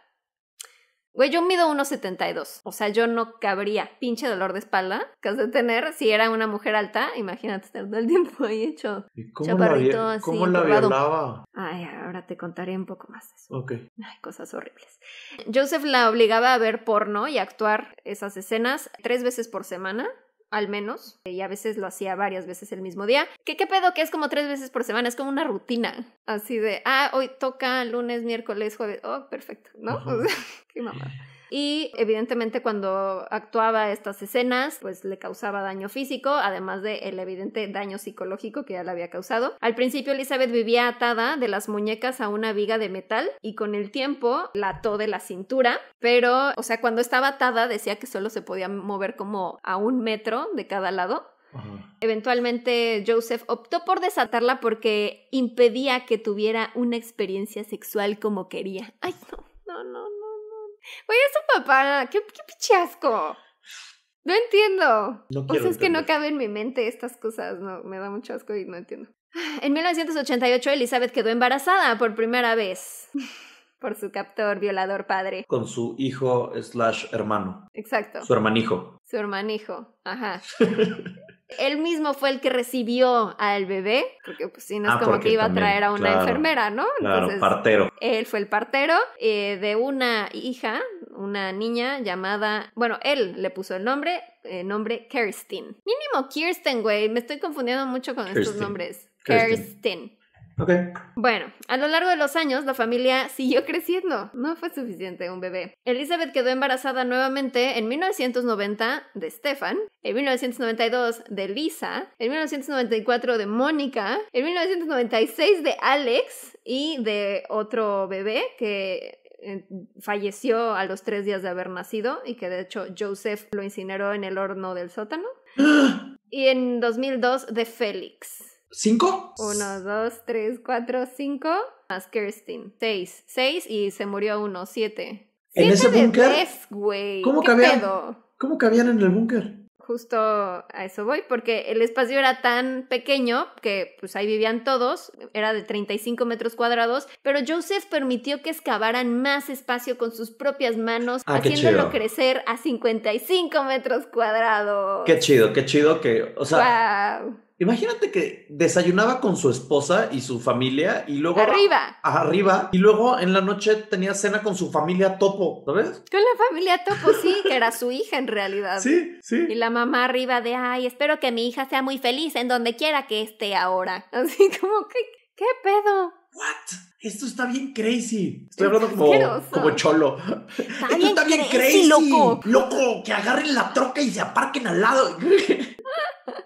Güey, yo mido 1,72. O sea, yo no cabría. Pinche dolor de espalda que has de tener si era una mujer alta. Imagínate estar todo el tiempo ahí hecho chaparrito así. ¿Cómo la violaba? Ay, ahora te contaré un poco más de eso. Ok. Ay, cosas horribles. Joseph la obligaba a ver porno y a actuar esas escenas 3 veces por semana. Al menos, y a veces lo hacía varias veces el mismo día. ¿Qué pedo? Que es como 3 veces por semana, es como una rutina. Así de, hoy toca lunes, miércoles, jueves. Oh, perfecto, ¿no? O sea, qué mamada. Y evidentemente cuando actuaba estas escenas, pues le causaba daño físico, además de el evidente daño psicológico que ya le había causado. Al principio Elizabeth vivía atada de las muñecas a una viga de metal y con el tiempo la ató de la cintura, pero, o sea, cuando estaba atada decía que solo se podía mover como a 1 metro de cada lado. Eventualmente Joseph optó por desatarla porque impedía que tuviera una experiencia sexual como quería. Ay, no. Oye, es su papá, qué pinche asco. No entiendo. No o sea, es que no cabe en mi mente estas cosas, no, me da mucho asco y no entiendo. En 1988 Elizabeth quedó embarazada por primera vez por su captor violador padre. Con su hijo / hermano. Exacto. Su hermanijo. Su hermanijo, ajá. Él mismo fue el que recibió al bebé, porque pues sí, no es como que iba a traer a una enfermera, ¿no? Entonces, partero. Él fue el partero de una hija, una niña llamada, bueno, él le puso el nombre Kirsten. Mínimo Kirsten, güey, me estoy confundiendo mucho con estos nombres. Kirsten. Ok. Bueno, a lo largo de los años la familia siguió creciendo. No fue suficiente un bebé. Elizabeth quedó embarazada nuevamente en 1990 de Stefan, en 1992 de Lisa, en 1994 de Mónica, en 1996 de Alex y de otro bebé que falleció a los 3 días de haber nacido y que de hecho Joseph lo incineró en el horno del sótano. Y en 2002 de Félix. ¿5? 1, 2, 3, 4, 5. Más Kirsten. 6 y se murió 1, 7. ¿En ese búnker? Güey. ¿Cómo cabían en el búnker? Justo a eso voy, porque el espacio era tan pequeño que pues ahí vivían todos, era de 35 metros cuadrados, pero Joseph permitió que excavaran más espacio con sus propias manos, haciéndolo crecer a 55 metros cuadrados. Qué chido que, o sea... ¡Wow! Imagínate que desayunaba con su esposa y su familia y luego... Arriba. Y luego en la noche tenía cena con su familia topo, ¿sabes? Con la familia topo, sí, que era su hija en realidad. Sí. Y la mamá arriba de, espero que mi hija sea muy feliz en donde quiera que esté ahora. Así como, ¿qué pedo? What? Esto está bien crazy. Estoy hablando como cholo. Está bien crazy, loco. Loco, que agarren la troca y se aparquen al lado.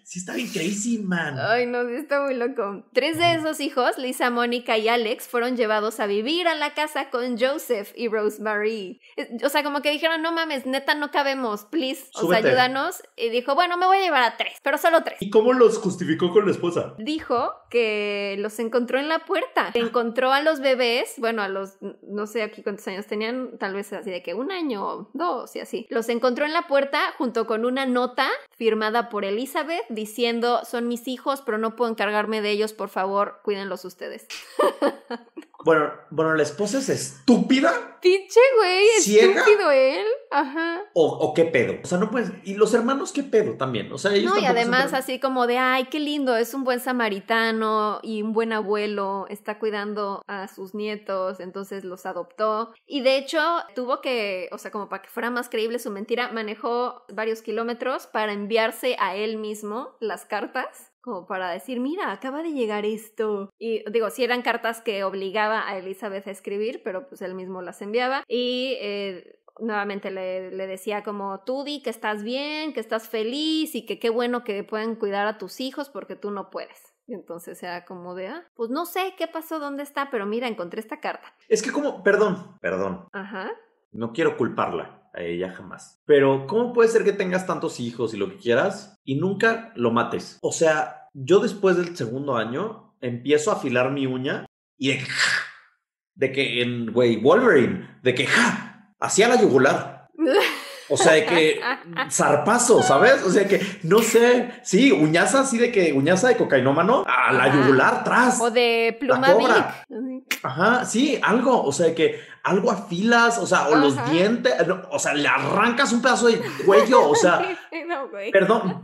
sí está bien crazy, man. Ay, no, sí está muy loco. 3 de esos hijos, Lisa, Mónica y Alex, fueron llevados a vivir a la casa con Joseph y Rosemary. O sea, como que dijeron, no mames, neta, no cabemos, please, o sea, Súbete. ayúdanos. Y dijo, bueno, me voy a llevar a 3, pero solo 3. ¿Y cómo los justificó con la esposa? Dijo que los encontró en la puerta. Encontró a los bebés, bueno, a los, no sé aquí cuántos años tenían, tal vez así de que 1 año, 2 y así. Los encontró en la puerta junto con una nota firmada por Elizabeth diciendo, son mis hijos, pero no puedo encargarme de ellos, por favor, cuídenlos ustedes. Bueno, la esposa es estúpida. Pinche güey, ¿Ciega? estúpido él. Ajá. ¿O qué pedo? O sea, no puedes. Y los hermanos, ¿qué pedo también? O sea, ellos No, y tampoco además se- así como de, ay, qué lindo, es un buen samaritano y un buen abuelo, está cuidando a sus nietos, entonces los adoptó. Y de hecho, tuvo que, o sea, como para que fuera más creíble su mentira, manejó varios kilómetros para enviarse a él mismo las cartas. Como para decir, mira, acaba de llegar esto. Y digo, sí eran cartas que obligaba a Elizabeth a escribir, pero pues él mismo las enviaba. Y nuevamente le decía como, tú di que estás bien, que estás feliz y que qué bueno que pueden cuidar a tus hijos porque tú no puedes. Y entonces era como de, pues no sé qué pasó, dónde está, pero mira, encontré esta carta. Es que como, perdón, Ajá. no quiero culparla a ella jamás. Pero, ¿cómo puede ser que tengas tantos hijos y lo que quieras y nunca lo mates? O sea, yo después del 2.º año empiezo a afilar mi uña y de que en, güey, Wolverine, de que, hacía la yugular. O sea, de que zarpazo, ¿sabes? O sea, que no sé, sí, uñaza así de que uñaza de cocainómano a la yugular tras. O de pluma La cobra. Vic. Ajá, sí, algo, o sea, de que algo afilas, o sea, o los Ajá. dientes, no, o sea, le arrancas un pedazo de cuello, o sea, No, güey. perdón,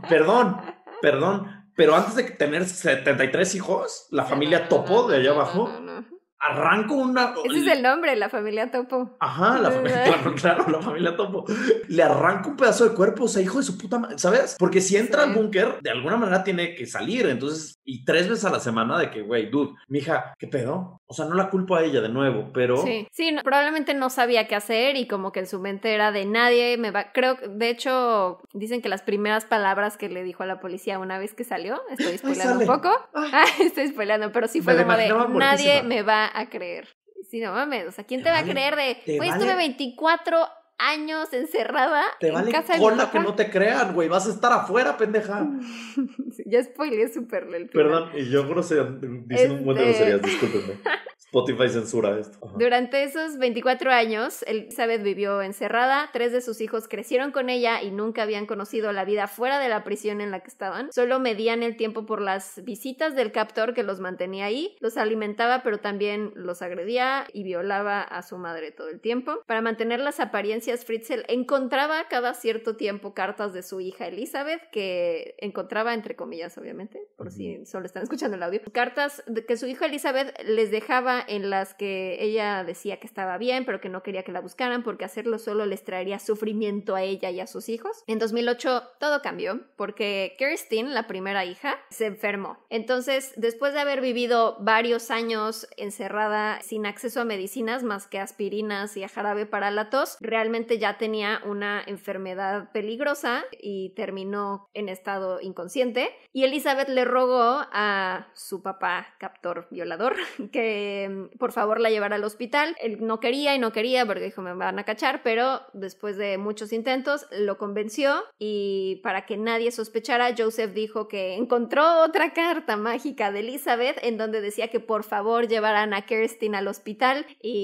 pero antes de tener 73 hijos, la familia Topo de allá abajo, No. arranco una... Ese es el nombre, la familia Topo. Ajá, la familia, claro, la familia Topo. Le arranca un pedazo de cuerpo, o sea, hijo de su puta madre, ¿sabes? Porque si entra Sí. al búnker, de alguna manera tiene que salir, entonces, y 3 veces a la semana de que, güey, dude, mija, ¿qué pedo? O sea, no la culpo a ella de nuevo, pero... Sí, no, probablemente no sabía qué hacer y como que en su mente era de nadie me va... Creo, de hecho, dicen que las primeras palabras que le dijo a la policía una vez que salió, estoy spoileando un sale. poco, estoy spoileando, pero sí fue Me la como de imaginaba nadie muertísima. me va a creer. Sí, no mames, o sea, ¿quién te va a creer de, te güey, vale- estuve 24 años encerrada Te en vale casa de mi cola papá? que no te crean, güey, vas a estar afuera, pendeja. Sí, ya spoileé súper el final. Perdón, y yo diciendo un buen de groserías, discúlpenme. Spotify censura esto. Ajá. Durante esos 24 años, Elizabeth vivió encerrada, 3 de sus hijos crecieron con ella y nunca habían conocido la vida fuera de la prisión en la que estaban. Solo medían el tiempo por las visitas del captor que los mantenía ahí, los alimentaba pero también los agredía y violaba a su madre todo el tiempo. Para mantener las apariencias, Fritzl encontraba cada cierto tiempo cartas de su hija Elizabeth, que encontraba entre comillas obviamente, por si solo están escuchando el audio. Cartas que su hija Elizabeth les dejaba en las que ella decía que estaba bien, pero que no quería que la buscaran porque hacerlo solo les traería sufrimiento a ella y a sus hijos. En 2008 todo cambió porque Kirsten, la primera hija, se enfermó. Entonces, después de haber vivido varios años encerrada sin acceso a medicinas más que aspirinas y a jarabe para la tos, realmente ya tenía una enfermedad peligrosa y terminó en estado inconsciente. Y Elizabeth le rogó a su papá, captor violador, que por favor la llevara al hospital. Él no quería porque dijo me van a cachar, pero después de muchos intentos lo convenció y para que nadie sospechara, Joseph dijo que encontró otra carta mágica de Elizabeth en donde decía que por favor llevaran a Kirsten al hospital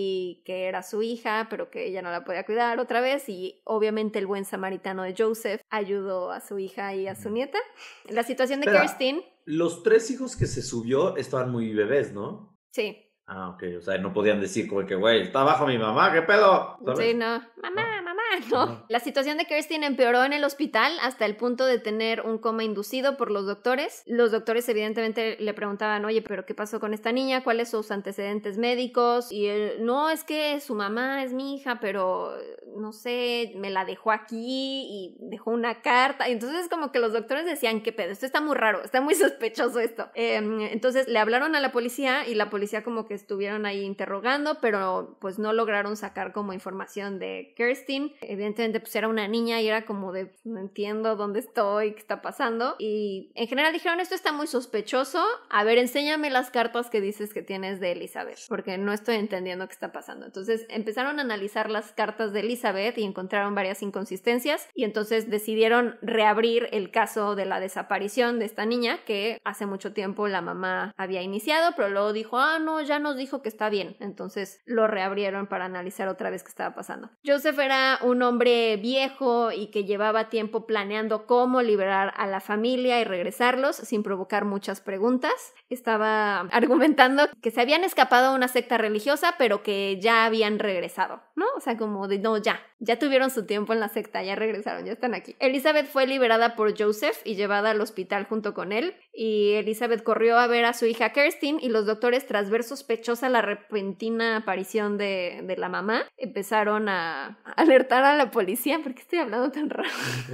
y que era su hija, pero que ella no la podía cuidar otra vez y obviamente el buen samaritano de Joseph ayudó a su hija y a su nieta. La situación de Espera, Kirsten... Los 3 hijos que se subió estaban muy bebés, ¿no? Sí. Ah, ok, o sea, no podían decir como que, güey, está abajo mi mamá, ¿qué pedo? ¿Sabes? Sí, no. Mamá, no. No. La situación de Kirsten empeoró en el hospital hasta el punto de tener un coma inducido por los doctores. Los doctores evidentemente le preguntaban, oye, ¿pero qué pasó con esta niña? ¿Cuáles son sus antecedentes médicos? Y él, no, es que su mamá es mi hija, pero no sé, me la dejó aquí y dejó una carta. Y entonces como que los doctores decían, ¿qué pedo? Esto está muy raro, está muy sospechoso esto. Entonces le hablaron a la policía y la policía como que estuvieron ahí interrogando, pero pues no lograron sacar como información de Kirsten. Evidentemente pues era una niña y era como de, no entiendo dónde estoy, qué está pasando. Y en general dijeron, esto está muy sospechoso. A ver, enséñame las cartas que dices que tienes de Elizabeth, porque no estoy entendiendo qué está pasando. Entonces empezaron a analizar las cartas de Elizabeth y encontraron varias inconsistencias y entonces decidieron reabrir el caso de la desaparición de esta niña que hace mucho tiempo la mamá había iniciado, pero luego dijo, no, ya nos dijo que está bien. Entonces lo reabrieron para analizar otra vez qué estaba pasando. Joseph era un hombre viejo y que llevaba tiempo planeando cómo liberar a la familia y regresarlos sin provocar muchas preguntas. Estaba argumentando que se habían escapado a una secta religiosa, pero que ya habían regresado, ¿no? O sea, como de, no, ya tuvieron su tiempo en la secta, ya regresaron, ya están aquí. Elizabeth fue liberada por Joseph y llevada al hospital junto con él, y Elizabeth corrió a ver a su hija Kirsten, y los doctores, tras ver sospechosa la repentina aparición de la mamá, empezaron a alertar a la policía. ¿Por qué estoy hablando tan raro?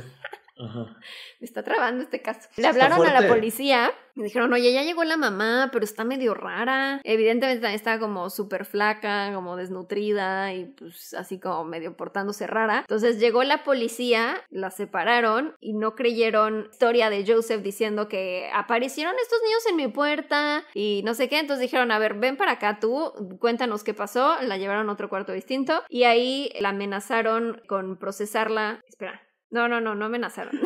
Ajá. Me está trabando este caso. Le hablaron a la policía y dijeron, oye, ya llegó la mamá, pero está medio rara. Evidentemente también estaba como súper flaca, como desnutrida y pues así como medio portándose rara. Entonces llegó la policía, la separaron y no creyeron la historia de Joseph diciendo que aparecieron estos niños en mi puerta y no sé qué. Entonces dijeron, a ver, ven para acá tú, cuéntanos qué pasó. La llevaron a otro cuarto distinto y ahí la amenazaron con procesarla. Espera. No amenazaron.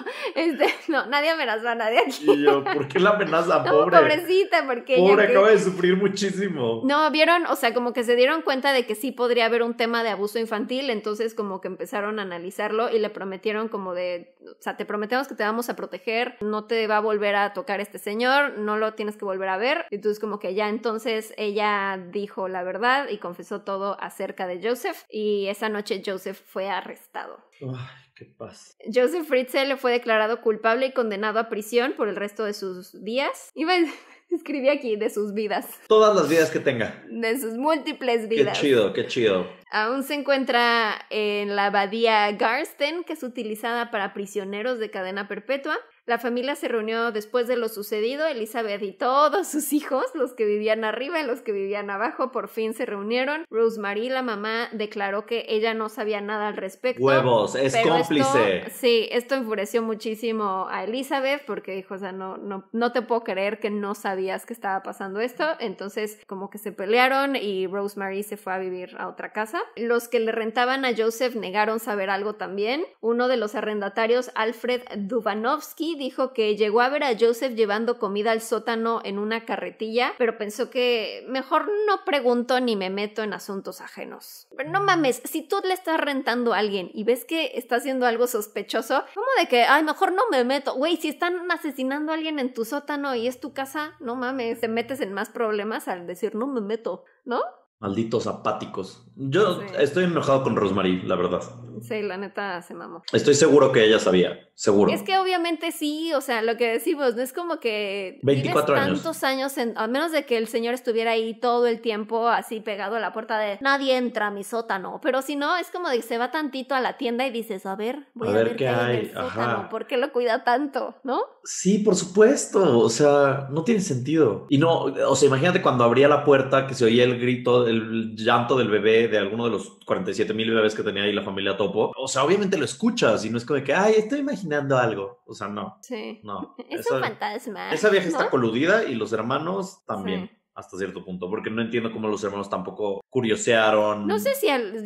No, nadie amenazó a nadie aquí. Y yo, ¿por qué la amenaza, pobre? No, pobrecita, porque pobre, acaba de sufrir muchísimo. No, vieron, o sea, como que se dieron cuenta de que sí podría haber un tema de abuso infantil, entonces como que empezaron a analizarlo y le prometieron como de, o sea, te prometemos que te vamos a proteger, no te va a volver a tocar este señor, no lo tienes que volver a ver. Entonces como que ya entonces ella dijo la verdad y confesó todo acerca de Joseph, y esa noche Joseph fue arrestado. Ay, qué paz. Joseph Fritzl fue declarado culpable y condenado a prisión por el resto de sus días. Escribí aquí, de sus vidas. Todas las vidas que tenga. De sus múltiples vidas. Qué chido. Aún se encuentra en la abadía Garston, que es utilizada para prisioneros de cadena perpetua. La familia se reunió después de lo sucedido. Elizabeth y todos sus hijos, los que vivían arriba y los que vivían abajo, por fin se reunieron. Rosemary, la mamá, declaró que ella no sabía nada al respecto. ¡Huevos! ¡Es cómplice! Esto enfureció muchísimo a Elizabeth porque dijo, o sea, no te puedo creer que no sabías que estaba pasando esto. Entonces, como que se pelearon y Rosemary se fue a vivir a otra casa. Los que le rentaban a Joseph negaron saber algo también. Uno de los arrendatarios, Alfred Dubanovsky, dijo que llegó a ver a Joseph llevando comida al sótano en una carretilla, pero pensó que mejor no pregunto ni me meto en asuntos ajenos. Pero no mames, si tú le estás rentando a alguien y ves que está haciendo algo sospechoso, ¿cómo de que, mejor no me meto? Güey, si están asesinando a alguien en tu sótano y es tu casa, no mames, te metes en más problemas al decir no me meto, ¿no? Malditos apáticos. Yo estoy enojado con Rosemary, la verdad. Sí, la neta se mamó. Estoy seguro que ella sabía, seguro. Es que obviamente sí, o sea, lo que decimos, no es como que 24 años. Tantos años, a menos de que el señor estuviera ahí todo el tiempo así pegado a la puerta de nadie entra a mi sótano, pero si no, es como de que se va tantito a la tienda y dices, a ver, voy a ver qué hay en el sótano, ¿por qué lo cuida tanto, no? Sí, por supuesto, o sea, no tiene sentido. Y no, o sea, imagínate cuando abría la puerta que se oía el grito, el llanto del bebé, de alguno de los 47,000 bebés que tenía ahí la familia Topo. O sea, obviamente lo escuchas y no es como de que, estoy imaginando algo. O sea, no. Sí. No. Es un fantasma. Esa vieja está coludida y los hermanos también. Sí. Hasta cierto punto, porque no entiendo cómo los hermanos tampoco curiosearon. No sé si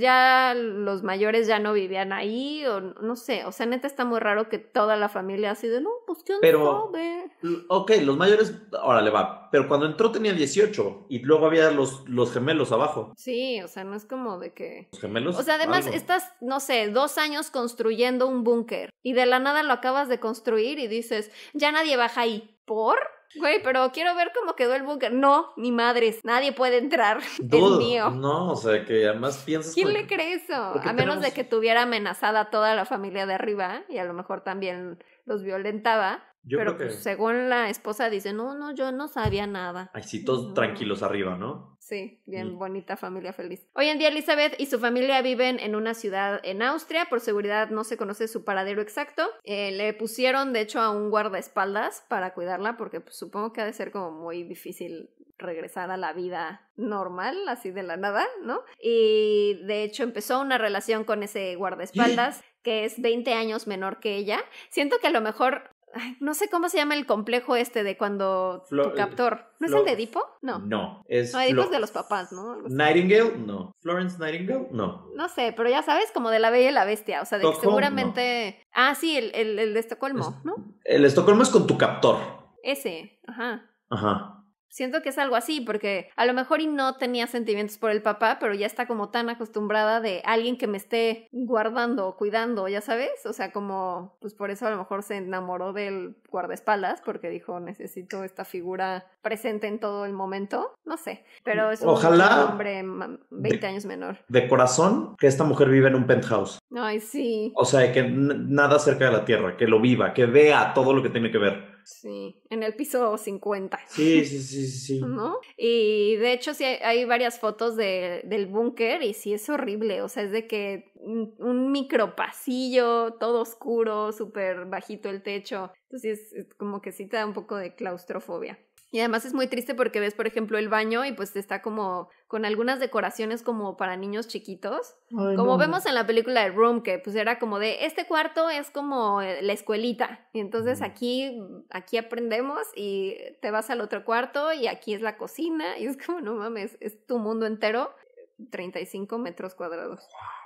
ya los mayores ya no vivían ahí o no sé, o sea, neta está muy raro que toda la familia así de, no, pues ¿quién sabe? Ok, los mayores, órale va, pero cuando entró tenía 18 y luego había los gemelos abajo. Sí, o sea, no es como de que... Los gemelos. O sea, además estás, no sé, 2 años construyendo un búnker y de la nada lo acabas de construir y dices, ya nadie baja ahí. ¿Por? Güey, pero quiero ver cómo quedó el búnker. No, ni madres, nadie puede entrar. Es mío. No, o sea, que además piensas... ¿Quién le cree eso? A menos de que tuviera amenazada a toda la familia de arriba y a lo mejor también los violentaba. Pero creo que... pues, según la esposa dice, no, yo no sabía nada. Ay, sí, todos tranquilos arriba, ¿no? Sí, bien bonita familia feliz. Hoy en día Elizabeth y su familia viven en una ciudad en Austria. Por seguridad no se conoce su paradero exacto. Le pusieron de hecho a un guardaespaldas para cuidarla porque pues, supongo que ha de ser como muy difícil regresar a la vida normal, así de la nada, ¿no? Y de hecho empezó una relación con ese guardaespaldas que es 20 años menor que ella. Siento que a lo mejor... Ay, no sé cómo se llama el complejo este de cuando tu captor... ¿No es el de Edipo? No. No, es... No, Edipo es de los papás, ¿no? Nightingale, no. Florence Nightingale, no. No sé, pero ya sabes, como de La Bella y la Bestia, o sea, de que Stockholm, seguramente... No. Ah, sí, el de Estocolmo, ¿no? El Estocolmo es con tu captor. Ese, ajá. Ajá. Siento que es algo así, porque a lo mejor y no tenía sentimientos por el papá, pero ya está como tan acostumbrada de alguien que me esté guardando, cuidando, ya sabes, o sea, como, pues por eso a lo mejor se enamoró del guardaespaldas, porque dijo, necesito esta figura presente en todo el momento, no sé, pero es un hombre 20 años menor. De corazón, que esta mujer vive en un penthouse. Ay, sí. O sea, que nada cerca de la tierra, que lo viva, que vea todo lo que tiene que ver. Sí, en el piso 50. Sí. ¿No? Y de hecho sí hay varias fotos del búnker y sí es horrible, o sea, es de que un micro pasillo, todo oscuro, súper bajito el techo, entonces es como que sí te da un poco de claustrofobia. Y además es muy triste porque ves, por ejemplo, el baño y pues está como con algunas decoraciones como para niños chiquitos. Ay, como no. vemos en la película de Room, que pues era como de, este cuarto es como la escuelita. Y entonces aquí aprendemos y te vas al otro cuarto y aquí es la cocina. Y es como, no mames, es tu mundo entero, 35 metros cuadrados.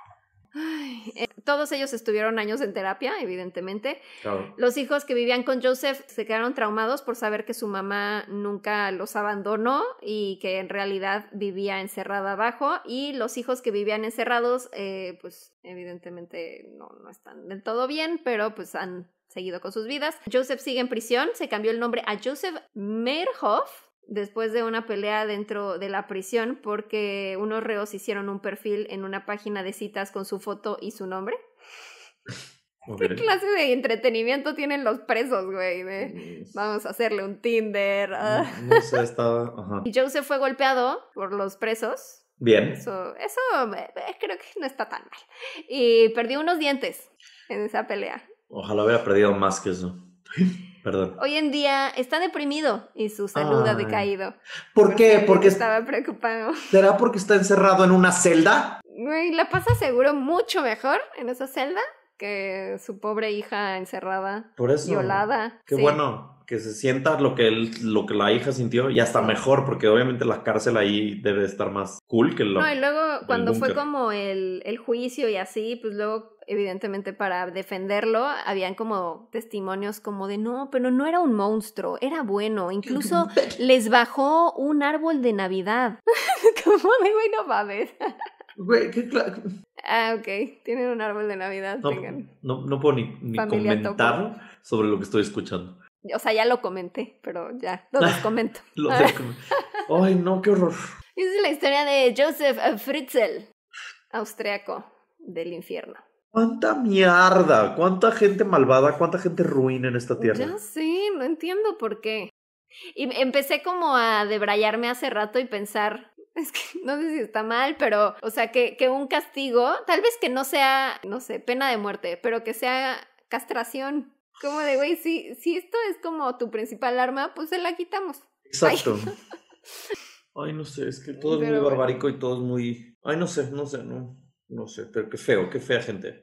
Ay, todos ellos estuvieron años en terapia, evidentemente. Claro. Los hijos que vivían con Joseph se quedaron traumados por saber que su mamá nunca los abandonó y que en realidad vivía encerrada abajo, y los hijos que vivían encerrados pues evidentemente no están del todo bien, pero pues han seguido con sus vidas. Joseph sigue en prisión, se cambió el nombre a Joseph Meyerhoff después de una pelea dentro de la prisión porque unos reos hicieron un perfil en una página de citas con su foto y su nombre. Okay. ¿Qué clase de entretenimiento tienen los presos, güey? Vamos a hacerle un Tinder. No sé, estaba... Ajá. Y Joseph fue golpeado por los presos. Bien. Eso creo que no está tan mal. Y perdió unos dientes en esa pelea. Ojalá hubiera perdido más que eso. Perdón. Hoy en día está deprimido y su salud ha decaído. ¿Por qué? Porque estaba preocupado. ¿Será porque está encerrado en una celda? Güey, la pasa seguro mucho mejor en esa celda que su pobre hija encerrada, por eso, violada. Qué bueno, que se sienta lo que la hija sintió y hasta mejor, porque obviamente la cárcel ahí debe estar más cool que No, y luego cuando fue como el juicio y así, pues luego evidentemente para defenderlo habían como testimonios como de no, pero no era un monstruo, era bueno, incluso les bajó un árbol de Navidad. Como de güey, no mames. Güey, ok, tienen un árbol de Navidad. No puedo ni comentar sobre lo que estoy escuchando. O sea, ya lo comenté, pero ya, lo descomento. Ay, no, qué horror. Esa es la historia de Joseph Fritzl, austriaco del infierno. ¿Cuánta mierda? ¿Cuánta gente malvada? ¿Cuánta gente ruin en esta tierra? Ya sí, no entiendo por qué. Y empecé como a debrayarme hace rato y pensar, es que no sé si está mal, pero, o sea, que un castigo, tal vez que no sea, no sé, pena de muerte, pero que sea castración. Como de, güey, si esto es como tu principal arma, pues se la quitamos. Exacto. Ay, no sé, es que todo es muy barbárico y todo es muy... Ay, no sé, pero qué fea gente.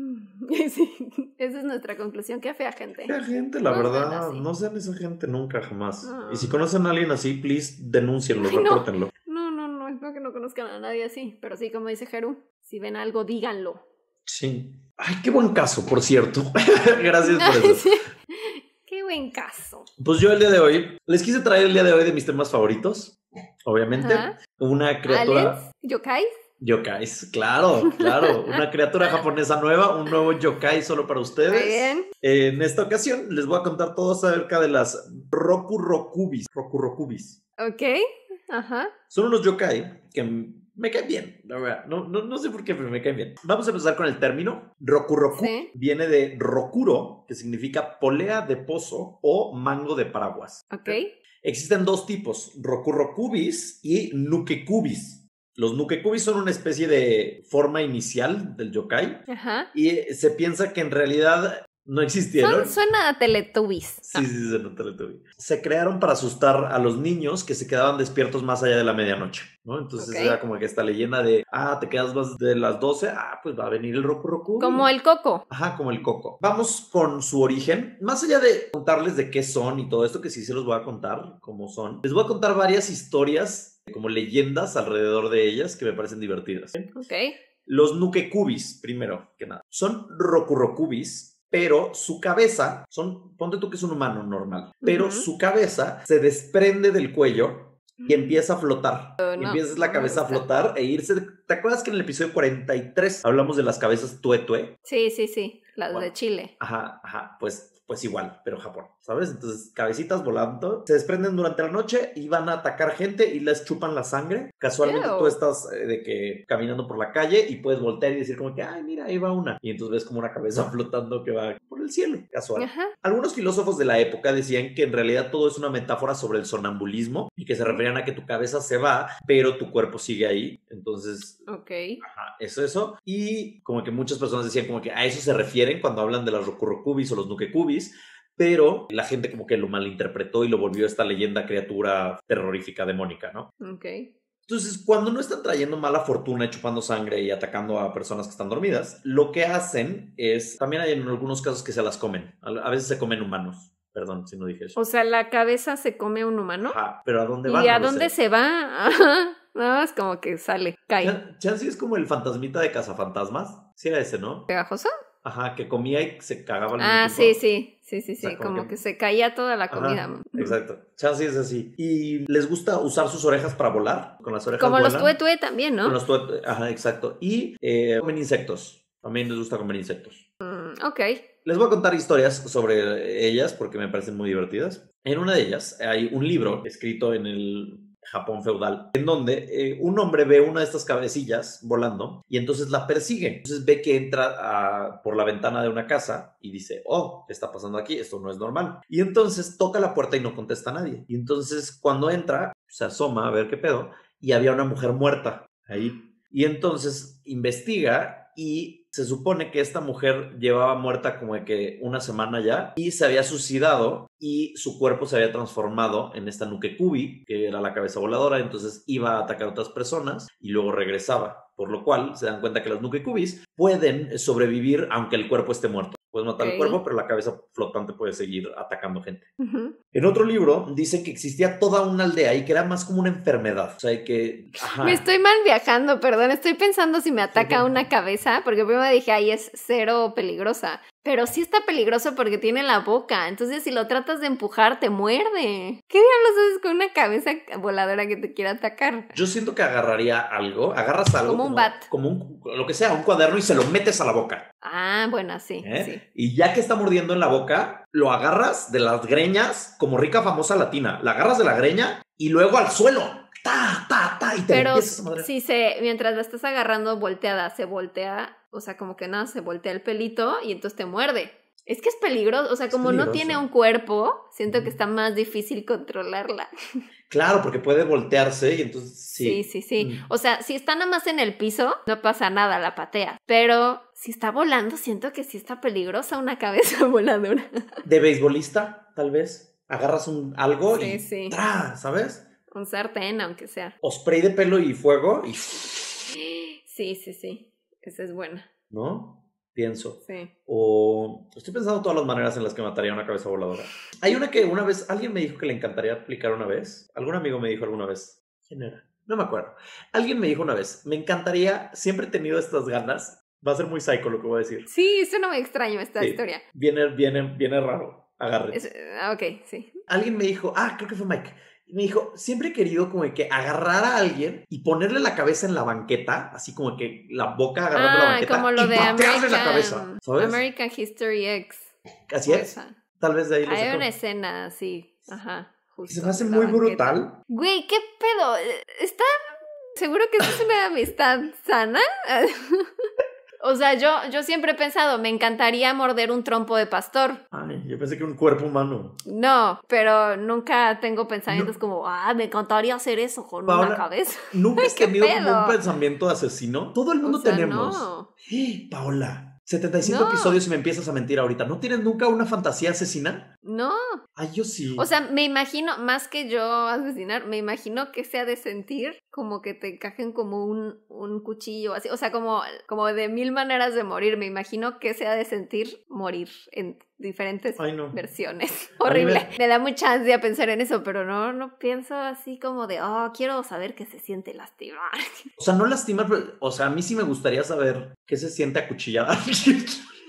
Sí, esa es nuestra conclusión, qué fea gente. Fea gente, la verdad, no sean esa gente nunca, jamás. No. Y si conocen a alguien así, please, denúncienlo, repórtenlo. No, espero que no conozcan a nadie así, pero sí, como dice Jeru, si ven algo, díganlo. Sí. Ay, qué buen caso, por cierto. Gracias por eso. Sí. Qué buen caso. Pues yo el día de hoy, les quise traer el día de hoy de mis temas favoritos, obviamente. Ajá. Una criatura... ¿Aliens? ¿Yokais? Yokais, claro. Una criatura japonesa nueva, un nuevo yokai solo para ustedes. Muy bien. En esta ocasión les voy a contar todo acerca de las Rokurokubis. Ok, ajá. Son unos yokai que me caen bien, la verdad. No sé por qué, pero me caen bien. Vamos a empezar con el término. Rokuroku viene de Rokuro, que significa polea de pozo o mango de paraguas. Ok. Existen dos tipos, Rokurokubis y Nukekubis. Los Nukekubis son una especie de forma inicial del yokai. Ajá. Y se piensa que en realidad no existieron. Suena a Teletubbies. Sí, suena a Teletubbies. Se crearon para asustar a los niños que se quedaban despiertos más allá de la medianoche, ¿no? Entonces era como que esta leyenda de, te quedas más de las 12, pues va a venir el Rokurokubi. Como el coco. Ajá, como el coco. Vamos con su origen. Más allá de contarles de qué son y todo esto, que sí se los voy a contar cómo son, les voy a contar varias historias, como leyendas alrededor de ellas, que me parecen divertidas. Ok. Los Nukekubis, primero que nada, son Rokurokubis, pero su cabeza, ponte tú que es un humano normal, pero su cabeza se desprende del cuello y empieza a flotar. Y empieza la cabeza a flotar e irse. ¿Te acuerdas que en el episodio 43 hablamos de las cabezas tuetue? Sí, las de Chile. Ajá, pues igual, pero Japón, ¿sabes? Entonces, cabecitas volando, se desprenden durante la noche y van a atacar gente y les chupan la sangre. Casualmente tú estás caminando por la calle y puedes voltear y decir como que, mira, ahí va una. Y entonces ves como una cabeza flotando que va por el cielo, casual. Ajá. Algunos filósofos de la época decían que en realidad todo es una metáfora sobre el sonambulismo y que se referían a que tu cabeza se va, pero tu cuerpo sigue ahí. Entonces, eso. Y como que muchas personas decían como que a eso se refieren cuando hablan de las Rokurokubis o los Nukekubis, pero la gente como que lo malinterpretó y lo volvió esta leyenda criatura terrorífica, demónica, ¿no? Ok. Entonces, cuando no están trayendo mala fortuna y chupando sangre y atacando a personas que están dormidas, lo que hacen es, también hay en algunos casos que se las comen, a veces se comen humanos. Perdón si no dije eso. O sea, ¿la cabeza se come a un humano? Pero ¿a dónde va? ¿Y a dónde se va? Nada más como que sale, cae. Chansey es como el fantasmita de Cazafantasmas. Sí era ese, ¿no? ¿Pegajoso? Ajá, que comía y se cagaba. Sí. O sea, como que se caía toda la comida. Exacto. Chansey es así. Y les gusta usar sus orejas para volar. Con las orejas como vuelan. Los tuetue también, ¿no? Con los tuetue, exacto. Y comen insectos. También les gusta comer insectos. Ok. Les voy a contar historias sobre ellas porque me parecen muy divertidas. En una de ellas hay un libro escrito en el Japón feudal, en donde un hombre ve una de estas cabecillas volando y entonces la persigue. Entonces ve que entra por la ventana de una casa y dice, ¿qué está pasando aquí? Esto no es normal. Y entonces toca la puerta y no contesta a nadie. Y entonces cuando entra, se asoma a ver qué pedo y había una mujer muerta ahí. Y entonces investiga y se supone que esta mujer llevaba muerta como de que una semana ya y se había suicidado y su cuerpo se había transformado en esta Nukekubi, que era la cabeza voladora, entonces iba a atacar a otras personas y luego regresaba, por lo cual se dan cuenta que los Nukekubis pueden sobrevivir aunque el cuerpo esté muerto. Puedes matar el cuerpo, pero la cabeza flotante puede seguir atacando gente. En otro libro dicen que existía toda una aldea y que era más como una enfermedad. O sea, que... Me estoy mal viajando, perdón. Estoy pensando si me ataca una cabeza, porque primero dije, es cero peligrosa. Pero sí está peligroso porque tiene la boca. Entonces, si lo tratas de empujar, te muerde. ¿Qué diablos haces con una cabeza voladora que te quiera atacar? Yo siento que agarras algo. Como un bat. Como lo que sea, un cuaderno y se lo metes a la boca. Bueno, sí. Y ya que está mordiendo en la boca, lo agarras de las greñas, como rica famosa latina. La agarras de la greña y luego al suelo. Y te empiezas a madrear. Si mientras la estás agarrando volteada, se voltea, o sea, como que nada, se voltea el pelito y entonces te muerde. Es que es peligroso, o sea, como no tiene un cuerpo, siento que está más difícil controlarla. Claro, porque puede voltearse y entonces sí. Sí. O sea, si está nada más en el piso, no pasa nada, la patea. Pero si está volando, siento que sí está peligrosa una cabeza voladora. De beisbolista, tal vez. Agarras algo y ¡tra! ¿Sabes? Un sartén, aunque sea. O spray de pelo y fuego y... Sí. Esa es buena. ¿No? Pienso. Sí. O estoy pensando todas las maneras en las que mataría una cabeza voladora. Hay una que una vez alguien me dijo que le encantaría aplicar una vez. Algún amigo me dijo alguna vez. ¿Quién era? No me acuerdo. Alguien me dijo una vez, me encantaría, siempre he tenido estas ganas. Va a ser muy psycho lo que voy a decir. Sí, eso no me extraño esta historia. Viene raro. Agarre. Ok, sí. Alguien me dijo, creo que fue Mike. Y me dijo, siempre he querido como que agarrar a alguien y ponerle la cabeza en la banqueta, así como que la boca agarrando la banqueta como lo y de patearle la cabeza, ¿sabes? American History X. Así es. Tal vez de ahí lo Hay sacó. una escena así, justo. Se me hace muy brutal. Güey, ¿qué pedo? ¿Está seguro que eso es una amistad sana? O sea, yo siempre he pensado, me encantaría morder un trompo de pastor. Ay, yo pensé que un cuerpo humano. No, pero nunca tengo pensamientos como, me encantaría hacer eso con Paola, una cabeza. ¿nunca has ¿Qué tenido como pedo? un pensamiento de asesino? Todo el mundo O sea, tenemos. no. Paola, 75 No. episodios y me empiezas a mentir ahorita. ¿No tienes nunca una fantasía asesina? No. Ay, yo sí. O sea, me imagino, más que yo asesinar, me imagino que sea de sentir como que te encajen como un cuchillo, así. O sea, como de 1000 maneras de morir. Me imagino que sea de sentir morir en diferentes versiones. Horrible. Me da mucha ansia pensar en eso, pero no pienso así como de, quiero saber qué se siente lastimar. O sea, no lastimar, pero, o sea, a mí sí me gustaría saber qué se siente acuchillar a alguien.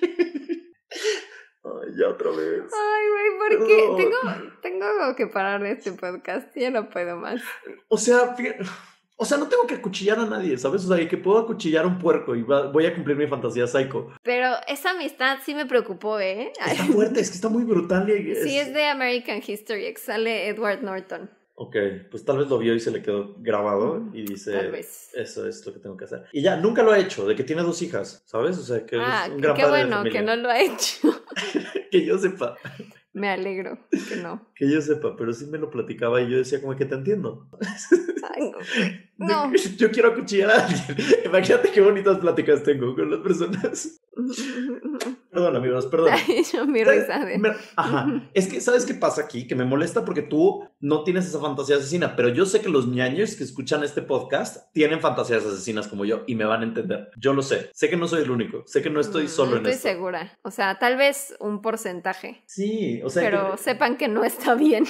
Ay, ya otra vez. Ay, güey, ¿por qué? Tengo que parar este podcast. Ya no puedo más. O sea, no tengo que acuchillar a nadie, ¿sabes? O sea, que puedo acuchillar a un puerco y voy a cumplir mi fantasía psycho. Pero esa amistad sí me preocupó, ¿eh? Está fuerte, es que está muy brutal. Sí, es de American History X, sale Edward Norton. Ok, pues tal vez lo vio y se le quedó grabado y dice, eso es lo que tengo que hacer. Y ya, nunca lo ha hecho, de que tiene 2 hijas, ¿sabes? O sea, que es un gran qué padre bueno de familia. que no lo ha hecho. Que yo sepa. Me alegro que no. Que yo sepa, pero sí me lo platicaba y yo decía como que te entiendo. Ay, no. Yo quiero acuchillar a alguien. Imagínate qué bonitas pláticas tengo con las personas. Perdón, amigos, perdón. Yo mi risa de... Ajá. Es que, ¿sabes qué pasa aquí? Que me molesta porque tú no tienes esa fantasía asesina, pero yo sé que los ñaños que escuchan este podcast tienen fantasías asesinas como yo y me van a entender. Yo lo sé. Sé que no soy el único. Sé que no estoy solo en esto. Estoy segura. O sea, tal vez un porcentaje. Sí, o sea... Pero sepan que no está bien.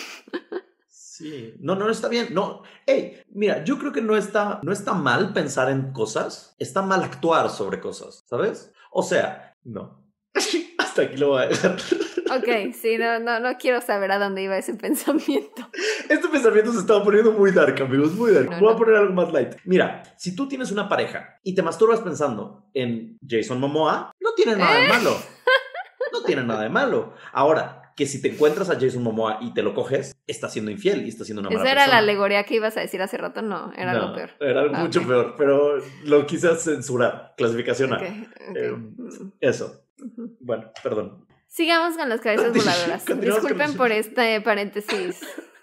Sí, no está bien, no. Hey, mira, yo creo que no está mal pensar en cosas, está mal actuar sobre cosas, ¿sabes? O sea, no. Hasta aquí lo voy a dejar. Ok, sí, no quiero saber a dónde iba ese pensamiento. Este pensamiento se estaba poniendo muy dark, amigos, muy dark. Voy a poner algo más light. Mira, si tú tienes una pareja y te masturbas pensando en Jason Momoa, no tiene nada de malo. No tiene nada de malo. Ahora, que si te encuentras a Jason Momoa y te lo coges, está siendo infiel y está siendo una mala persona. ¿Esa era la alegoría que ibas a decir hace rato? No, era algo peor. Era algo mucho peor, pero lo quise censurar. Clasificación A. Okay. Eso. Bueno, perdón. Sigamos con las cabezas voladoras. Disculpen por este paréntesis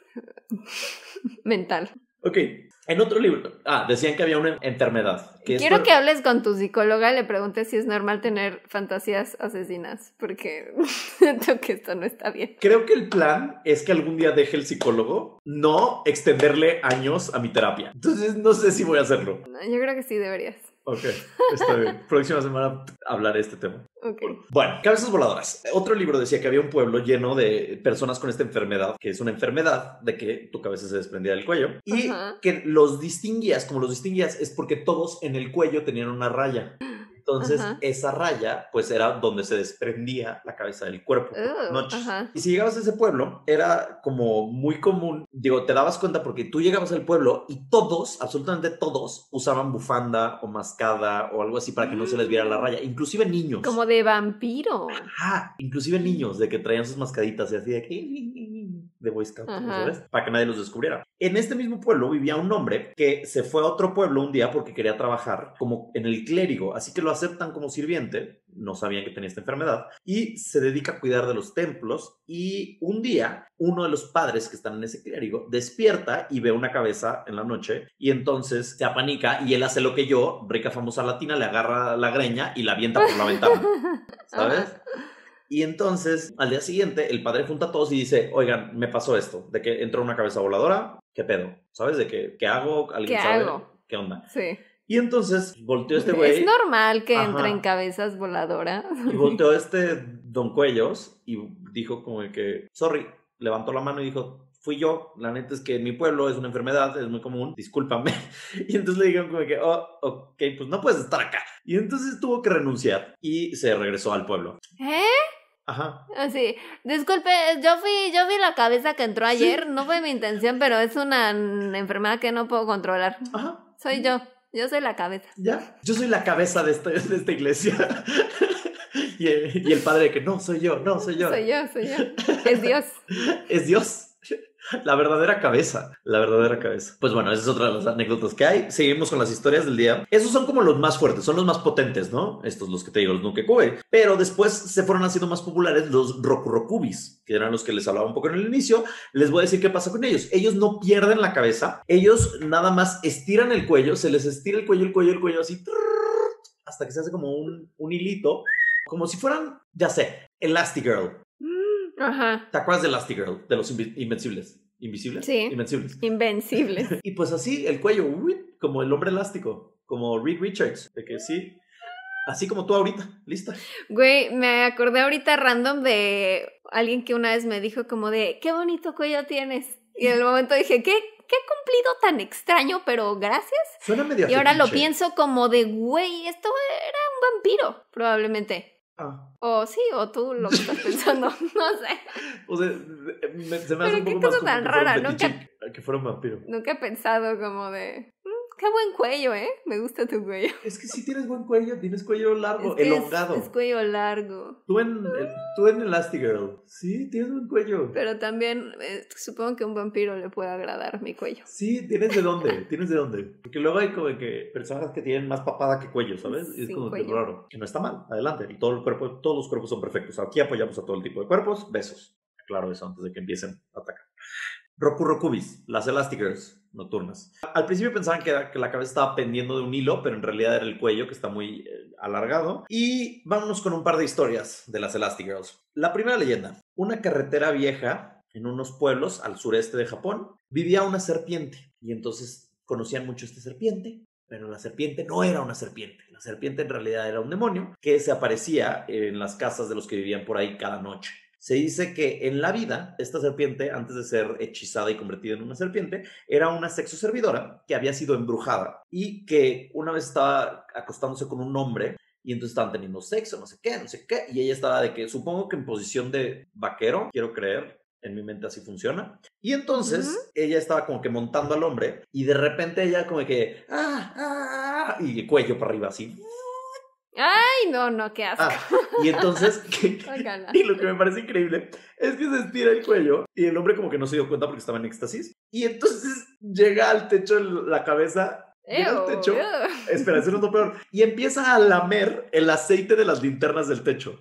mental. Ok, en otro libro, decían que había una enfermedad. Quiero que hables con tu psicóloga y le preguntes si es normal tener fantasías asesinas, porque siento que esto no está bien. Creo que el plan es que algún día deje el psicólogo, no extenderle años a mi terapia. Entonces no sé si voy a hacerlo. Yo creo que sí deberías. Ok, está bien. Próxima semana hablaré de este tema. Okay. Bueno, cabezas voladoras. Otro libro decía que había un pueblo lleno de personas con esta enfermedad, que es una enfermedad de que tu cabeza se desprendía del cuello y que los distinguías es porque todos en el cuello tenían una raya. Entonces, esa raya, pues, era donde se desprendía la cabeza del cuerpo por noches. Y si llegabas a ese pueblo, era como muy común. Digo, te dabas cuenta porque tú llegabas al pueblo y todos, absolutamente todos, usaban bufanda o mascada o algo así para que no se les viera la raya. Inclusive niños. Como de vampiro. Inclusive niños, de que traían sus mascaditas y así de Boy Scout, ¿sabes? Para que nadie los descubriera. En este mismo pueblo vivía un hombre que se fue a otro pueblo un día porque quería trabajar como en el clérigo, así que lo aceptan como sirviente, no sabían que tenía esta enfermedad, y se dedica a cuidar de los templos, y un día uno de los padres que están en ese clérigo despierta y ve una cabeza en la noche, y entonces se apanica, y él hace lo que yo, rica famosa latina, le agarra la greña y la avienta por la ventana, ¿sabes? Y entonces, al día siguiente, el padre junta a todos y dice, oigan, me pasó esto, de que entró una cabeza voladora, ¿qué pedo? ¿Sabes? De que, ¿qué hago? ¿Alguien sabe? ¿Qué onda? Sí. Y entonces volteó este güey. Es normal que entren cabezas voladoras. Y volteó Don Cuellos y dijo como que, sorry, levantó la mano y dijo, fui yo, la neta es que en mi pueblo es una enfermedad, es muy común, discúlpame. Y entonces le dijeron como que, ok, pues no puedes estar acá. Y entonces tuvo que renunciar y se regresó al pueblo. Ajá. Así, disculpe, yo vi la cabeza que entró ayer, no fue mi intención, pero es una enfermedad que no puedo controlar. Ajá. Soy yo soy la cabeza. ¿Ya? Yo soy la cabeza de esta iglesia. y el padre de que no, soy yo. Soy yo. Es Dios. Es Dios. La verdadera cabeza, la verdadera cabeza. Pues bueno, esa es otra de las anécdotas que hay. Seguimos con las historias del día. Esos son como los más fuertes, son los más potentes, ¿no? Estos, los que te digo, los Nukekube. Pero después se fueron haciendo más populares los Rokurokubis, que eran los que les hablaba un poco en el inicio. Les voy a decir qué pasa con ellos. Ellos no pierden la cabeza, ellos nada más estiran el cuello, se les estira el cuello así, hasta que se hace como un hilito, como si fueran, ya sé, Elastigirl. Ajá. ¿Te acuerdas de Elastigirl? De los Invencibles. ¿Invisibles? Sí. Invencibles. Invencibles. Y pues así, el cuello, como el hombre elástico, como Reed Richards, de que sí, así como tú ahorita, lista. Güey, me acordé ahorita random de alguien que una vez me dijo como de, qué bonito cuello tienes. Y en el momento dije, qué cumplido tan extraño, pero gracias. Suena medio Y ahora lo fetiche. pienso como de, güey, esto era un vampiro, probablemente. O sí, o tú lo que estás pensando, no sé. O sea, se me hace un Pero qué poco más cosa común tan que fuera rara, un fetiche que fuera un vampiro. Nunca he pensado como de, qué buen cuello, me gusta tu cuello. Es que sí tienes buen cuello, tienes cuello largo, Es que elongado. es cuello largo. Tú en Elastigirl, sí, tienes buen cuello. Pero también supongo que a un vampiro le puede agradar mi cuello. Sí, tienes de dónde. Porque luego hay como que personas que tienen más papada que cuello, ¿sabes? Y es Sin como que cuello. raro. Que no está mal, adelante. Y todo el cuerpo, todos los cuerpos son perfectos. Aquí apoyamos a todo el tipo de cuerpos. Besos. Claro eso antes de que empiecen a atacar. Rokurokubis, las Elastigirls nocturnas. Al principio pensaban que la cabeza estaba pendiendo de un hilo, pero en realidad era el cuello que está muy alargado. Y vámonos con un par de historias de las Elastigirls. La primera leyenda. Una carretera vieja en unos pueblos al sureste de Japón vivía una serpiente. Y entonces conocían mucho a esta serpiente, pero la serpiente no era una serpiente. La serpiente en realidad era un demonio que se aparecía en las casas de los que vivían por ahí cada noche. Se dice que en la vida, esta serpiente, antes de ser hechizada y convertida en una serpiente, era una sexo servidora que había sido embrujada y que una vez estaba acostándose con un hombre y entonces estaban teniendo sexo, no sé qué, y ella estaba de que, supongo que en posición de vaquero, quiero creer, en mi mente así funciona. Y entonces ella estaba como que montando al hombre y de repente ella como que, y cuello para arriba así. Ay, no, qué asco. Y entonces, y lo que me parece increíble es que se estira el cuello y el hombre como que no se dio cuenta porque estaba en éxtasis. Y entonces llega al techo la cabeza, llega al techo, espera, eso no es lo peor, y empieza a lamer el aceite de las linternas del techo.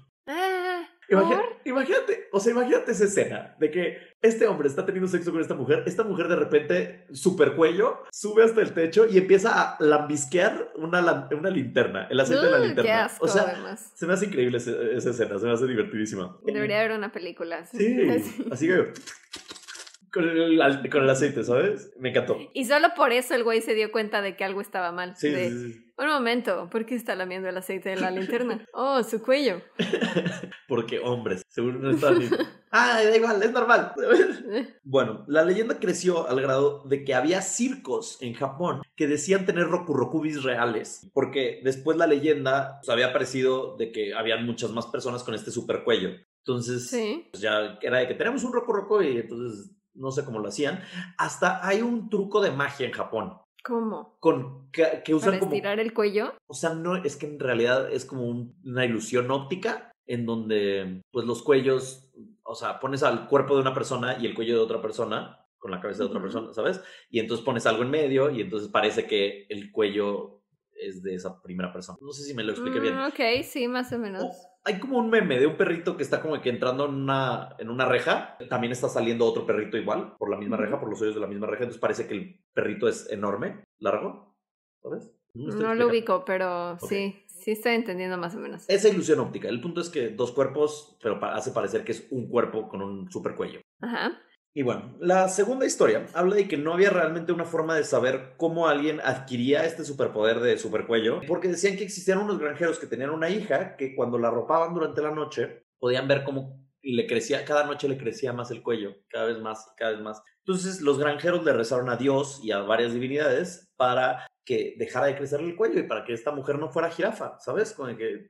Imagínate esa escena de que este hombre está teniendo sexo con esta mujer de repente, super cuello, sube hasta el techo y empieza a lambisquear una linterna, el aceite de la linterna. Qué asco, o sea, además. Se me hace increíble esa escena, se me hace divertidísima. Debería haber una película. Sí, así que con el aceite, ¿sabes? Me encantó. Y solo por eso el güey se dio cuenta de que algo estaba mal. Sí. Un momento, ¿por qué está lamiendo el aceite de la linterna? Oh, su cuello. Porque hombres, seguro no están bien. Da igual, es normal. Bueno, la leyenda creció al grado de que había circos en Japón que decían tener rokurokubis reales, porque después la leyenda había aparecido de que habían muchas más personas con este super cuello. Entonces, pues ya era de que tenemos un rokurokubi, y entonces no sé cómo lo hacían. Hasta hay un truco de magia en Japón. ¿Cómo? Que usan ¿Para estirar el cuello? O sea, no, es que en realidad es como una ilusión óptica en donde pues los cuellos, o sea, pones al cuerpo de una persona y el cuello de otra persona con la cabeza de otra persona, ¿sabes? Y entonces pones algo en medio y entonces parece que el cuello es de esa primera persona. No sé si me lo expliqué bien. Ok, sí, más o menos. Hay como un meme de un perrito que está como que entrando en una reja. También está saliendo otro perrito igual, por la misma reja, por los hoyos de la misma reja. Entonces parece que el perrito es enorme, largo, ¿sabes? No lo ubico, pero okay. Sí estoy entendiendo más o menos. Esa ilusión óptica. El punto es que dos cuerpos, pero hace parecer que es un cuerpo con un super cuello. Ajá. Y bueno, la segunda historia habla de que no había realmente una forma de saber cómo alguien adquiría este superpoder de supercuello, porque decían que existían unos granjeros que tenían una hija que cuando la arropaban durante la noche podían ver cómo le crecía, cada noche le crecía más el cuello, cada vez más, cada vez más. Entonces los granjeros le rezaron a Dios y a varias divinidades para que dejara de crecerle el cuello y para que esta mujer no fuera jirafa, ¿sabes? Como que...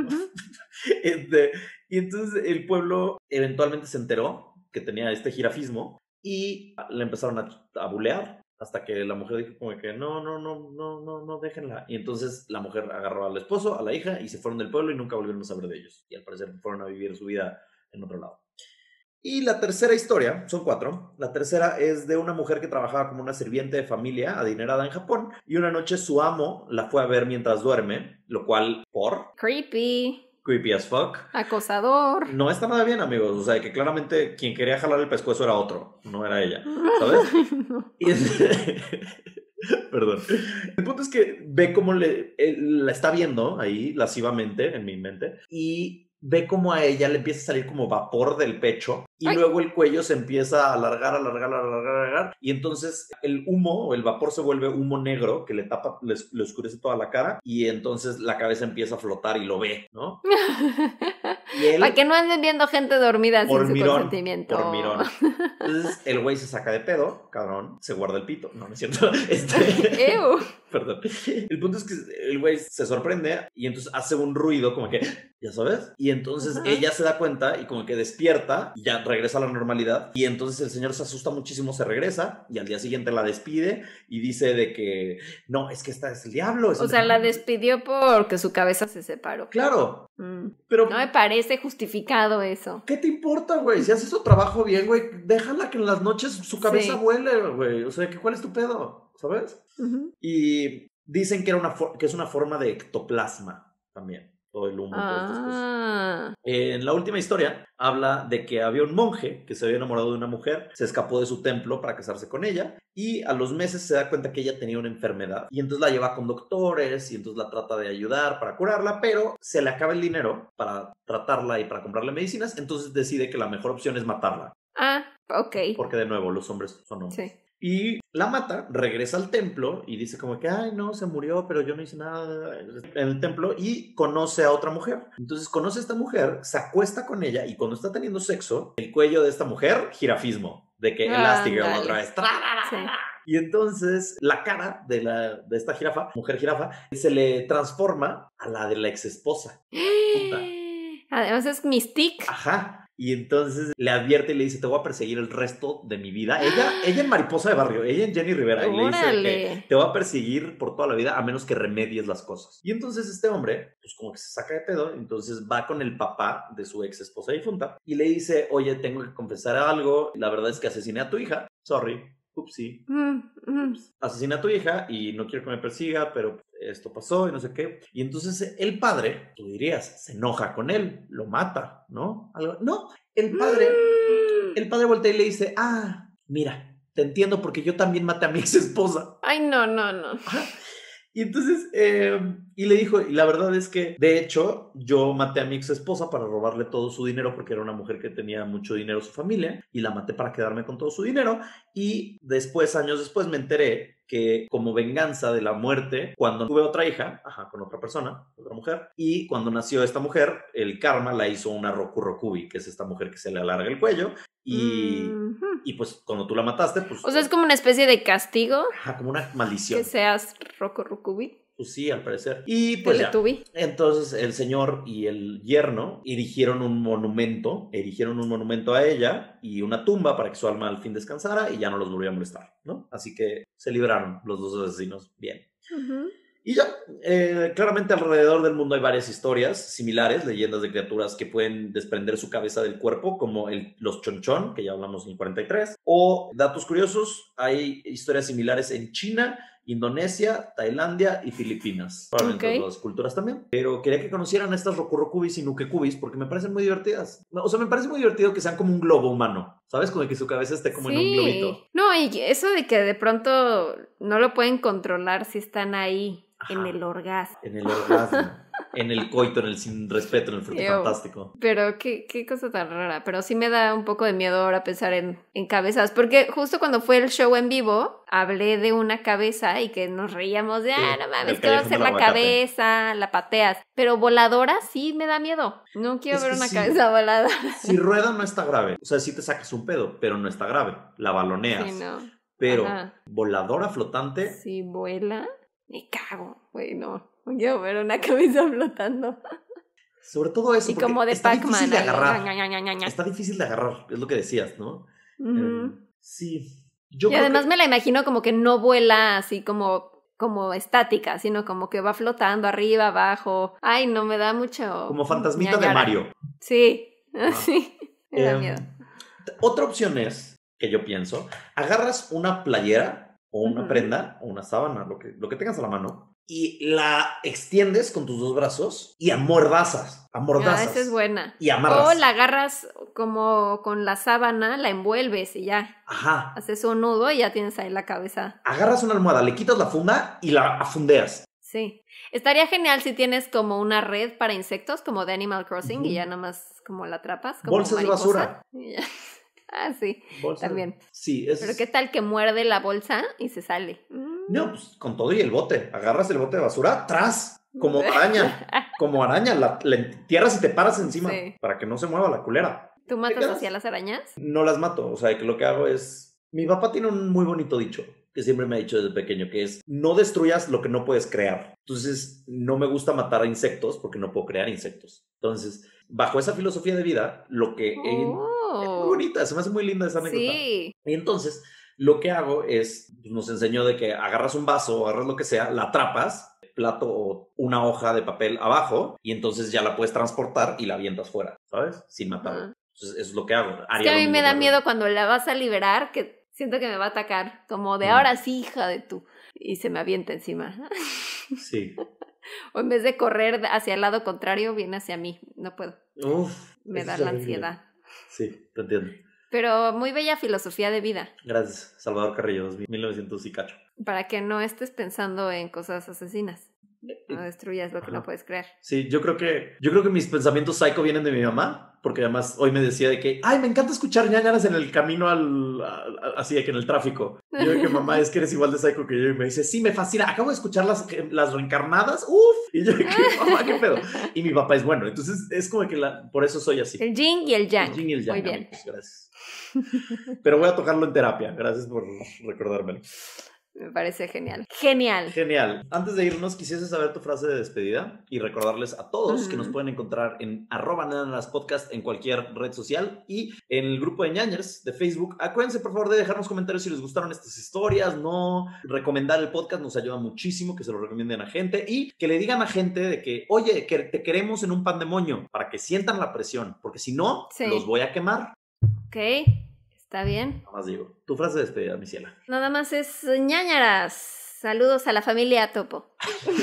y entonces el pueblo eventualmente se enteró que tenía este jirafismo y le empezaron a bulear hasta que la mujer dijo como que no, déjenla. Y entonces la mujer agarró al esposo, a la hija y se fueron del pueblo y nunca volvieron a saber de ellos. Y al parecer fueron a vivir su vida en otro lado. Y la tercera historia, son 4, la tercera es de una mujer que trabajaba como una sirviente de familia adinerada en Japón y una noche su amo la fue a ver mientras duerme, lo cual, creepy as fuck. Acosador. No está nada bien, amigos. O sea, que claramente quien quería jalar el pescuezo era otro, no era ella, ¿sabes? Y perdón. El punto es que ve cómo la está viendo ahí lascivamente en mi mente y ve cómo a ella le empieza a salir como vapor del pecho y luego el cuello se empieza a alargar y entonces el humo o el vapor se vuelve humo negro que le tapa, le oscurece toda la cara y entonces la cabeza empieza a flotar y lo ve, ¿no? Y él, para que no anden viendo gente dormida sin su consentimiento. Por mirón. Entonces el güey se saca de pedo, cabrón, se guarda el pito. No, no es cierto. Perdón. El punto es que el güey se sorprende y entonces hace un ruido como que, ya sabes, y entonces ella se da cuenta y como que despierta y ya regresa a la normalidad y entonces el señor se asusta muchísimo, se regresa y al día siguiente la despide y dice de que no, es que esta es el diablo. O sea, la despidió porque su cabeza se separó. Claro. Pero no me parece justificado eso. ¿Qué te importa, güey? Si hace su trabajo bien, güey, déjala que en las noches su cabeza vuele, güey. O sea, ¿cuál es tu pedo? ¿Sabes? Y dicen que, que es una forma de ectoplasma también. Todo el humo, todas estas cosas. En la última historia habla de que había un monje que se había enamorado de una mujer, se escapó de su templo para casarse con ella y a los meses se da cuenta que ella tenía una enfermedad y entonces la lleva con doctores y entonces la trata de ayudar para curarla, pero se le acaba el dinero para tratarla y para comprarle medicinas, entonces decide que la mejor opción es matarla. Ok. Porque de nuevo, los hombres son hombres. Sí. Y la mata, regresa al templo y dice como que, ay, no, se murió, pero yo no hice nada en el templo y conoce a otra mujer. Entonces conoce a esta mujer, se acuesta con ella y cuando está teniendo sexo, el cuello de esta mujer, jirafismo, de que Elastigirl otra vez. Sí. Y entonces la cara de esta jirafa, mujer jirafa, se le transforma a la de la ex esposa. Además es Mystique. Ajá. Y entonces le advierte y le dice, te voy a perseguir el resto de mi vida. Ella en Mariposa de Barrio, ella en Jenny Rivera. Y le dice que te voy a perseguir por toda la vida a menos que remedies las cosas. Y entonces este hombre, pues como que se saca de pedo, entonces va con el papá de su ex esposa difunta y le dice, oye, tengo que confesar algo. La verdad es que asesiné a tu hija. Sorry. Upsi. Asesiné a tu hija y no quiero que me persiga, pero esto pasó y no sé qué. Y entonces el padre, tú dirías, se enoja con él, lo mata, ¿no? No, el padre voltea y le dice, mira, te entiendo porque yo también maté a mi ex esposa. Ay, no. Y entonces, y le dijo, y la verdad es que, de hecho, yo maté a mi ex esposa para robarle todo su dinero porque era una mujer que tenía mucho dinero su familia, y la maté para quedarme con todo su dinero, y después, años después, me enteré que como venganza de la muerte, cuando tuve otra hija, con otra persona, otra mujer, y cuando nació esta mujer, el karma la hizo una Roku Rokubi, que es esta mujer que se le alarga el cuello, y pues cuando tú la mataste, pues... O sea, es como una especie de castigo. Como una maldición. Que seas Roku Rokubi. Pues sí, al parecer. Y pues ya. Entonces el señor y el yerno erigieron un monumento a ella y una tumba para que su alma al fin descansara y ya no los volvió a molestar, ¿no? Así que se libraron los dos asesinos bien. Y ya, claramente alrededor del mundo hay varias historias similares, leyendas de criaturas que pueden desprender su cabeza del cuerpo, como los chonchón, que ya hablamos en el 43, o datos curiosos, hay historias similares en China, Indonesia, Tailandia y Filipinas. Probablemente otras culturas también. Pero quería que conocieran estas Rokurokubis y Nukekubis porque me parecen muy divertidas. O sea, me parece muy divertido que sean como un globo humano, ¿sabes? Como que su cabeza esté como en un globito. No, y eso de que de pronto no lo pueden controlar si están ahí. En el orgasmo. En el orgasmo. En el coito, en el sin respeto, en el frutifantástico. Pero qué cosa tan rara. Pero sí me da un poco de miedo ahora pensar en cabezas. Porque justo cuando fue el show en vivo, hablé de una cabeza y que nos reíamos de, no mames, ¿qué va a hacer la cabeza? La pateas. Pero voladora sí me da miedo. No quiero ver una cabeza voladora. Si rueda no está grave. O sea, sí te sacas un pedo, pero no está grave. La baloneas. Sí, no. Pero voladora flotante. Si vuela... Me cago, güey, no quiero ver una cabeza flotando. Sobre todo eso, y porque como de está Pac-Man, difícil de agarrar. Está difícil de agarrar, es lo que decías, ¿no? Sí. Y además me la imagino como que no vuela así como estática, sino como que va flotando arriba, abajo. Ay, no, me da mucho... Como fantasmita de Mario. Sí, sí, me da miedo. Otra opción es, que yo pienso, agarras una playera o una prenda o una sábana, lo que tengas a la mano, y la extiendes con tus 2 brazos y amordazas. Esa es buena. Y amarras. O la agarras como con la sábana, la envuelves y ya. Ajá. Haces un nudo y ya tienes ahí la cabeza. Agarras una almohada, le quitas la funda y la afundeas. Sí. Estaría genial si tienes como una red para insectos, como de Animal Crossing, y ya nada más como la atrapas. Como bolsas mariposa, de basura. Ah, sí. Bolsas. También. Sí, Pero ¿qué tal que muerde la bolsa y se sale? No, pues con todo y el bote. Agarras el bote de basura, tras, como araña. Como araña, la entierras y te paras encima para que no se mueva la culera. ¿Tú matas así a las arañas? No las mato, o sea, que lo que hago es... Mi papá tiene un muy bonito dicho que siempre me ha dicho desde pequeño, que es: no destruyas lo que no puedes crear. Entonces, no me gusta matar a insectos porque no puedo crear insectos. Entonces, bajo esa filosofía de vida, lo que... Es muy bonita, se me hace muy linda esa anécdota. Sí. Y entonces, lo que hago es, nos enseñó de que agarras un vaso, agarras lo que sea, la atrapas, plato o una hoja de papel abajo, y entonces ya la puedes transportar y la avientas fuera, ¿sabes? Sin matarla. Entonces, eso es lo que hago. Es que a mí me da miedo cuando la vas a liberar, que siento que me va a atacar, como de ahora sí, hija de tú, y se me avienta encima. Sí. O en vez de correr hacia el lado contrario, viene hacia mí. No puedo. Me da la ansiedad. Sí, te entiendo. Pero muy bella filosofía de vida. Gracias, Salvador Carrillo, 1900 y cacho. Para que no estés pensando en cosas asesinas. No destruyas lo que no puedes crear. Sí, yo creo que mis pensamientos psycho vienen de mi mamá, porque además hoy me decía de que, ay, me encanta escuchar ñañaras en el camino así de que en el tráfico. Y yo de que, mamá, es que eres igual de psycho que yo. Y me dice, sí, me fascina, acabo de escuchar las reencarnadas, y yo de que, mamá, qué pedo. Y mi papá es bueno, entonces es como que por eso soy así. El yin y el yang. El yin y el yang. Muy bien. Amigos, gracias. Pero voy a tocarlo en terapia, gracias por recordármelo. Me parece genial. Genial. Genial. Antes de irnos, quisiese saber tu frase de despedida y recordarles a todos que nos pueden encontrar en @ñañaraspodcast en cualquier red social y en el grupo de ñañers de Facebook. Acuérdense, por favor, de dejarnos comentarios si les gustaron estas historias, no recomendar el podcast, nos ayuda muchísimo que se lo recomienden a gente y que le digan a gente de que, oye, que te queremos en un pandemonio, para que sientan la presión, porque si no, los voy a quemar. Ok. ¿Está bien? Nada más digo. Tu frase de despedida, mi ciela. Nada más es ñañaras. Saludos a la familia Topo.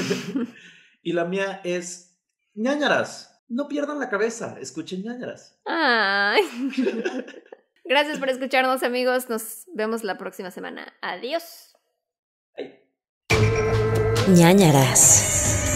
Y la mía es ñañaras. No pierdan la cabeza. Escuchen ñañaras. Ay. Gracias por escucharnos, amigos. Nos vemos la próxima semana. Adiós. ñañaras.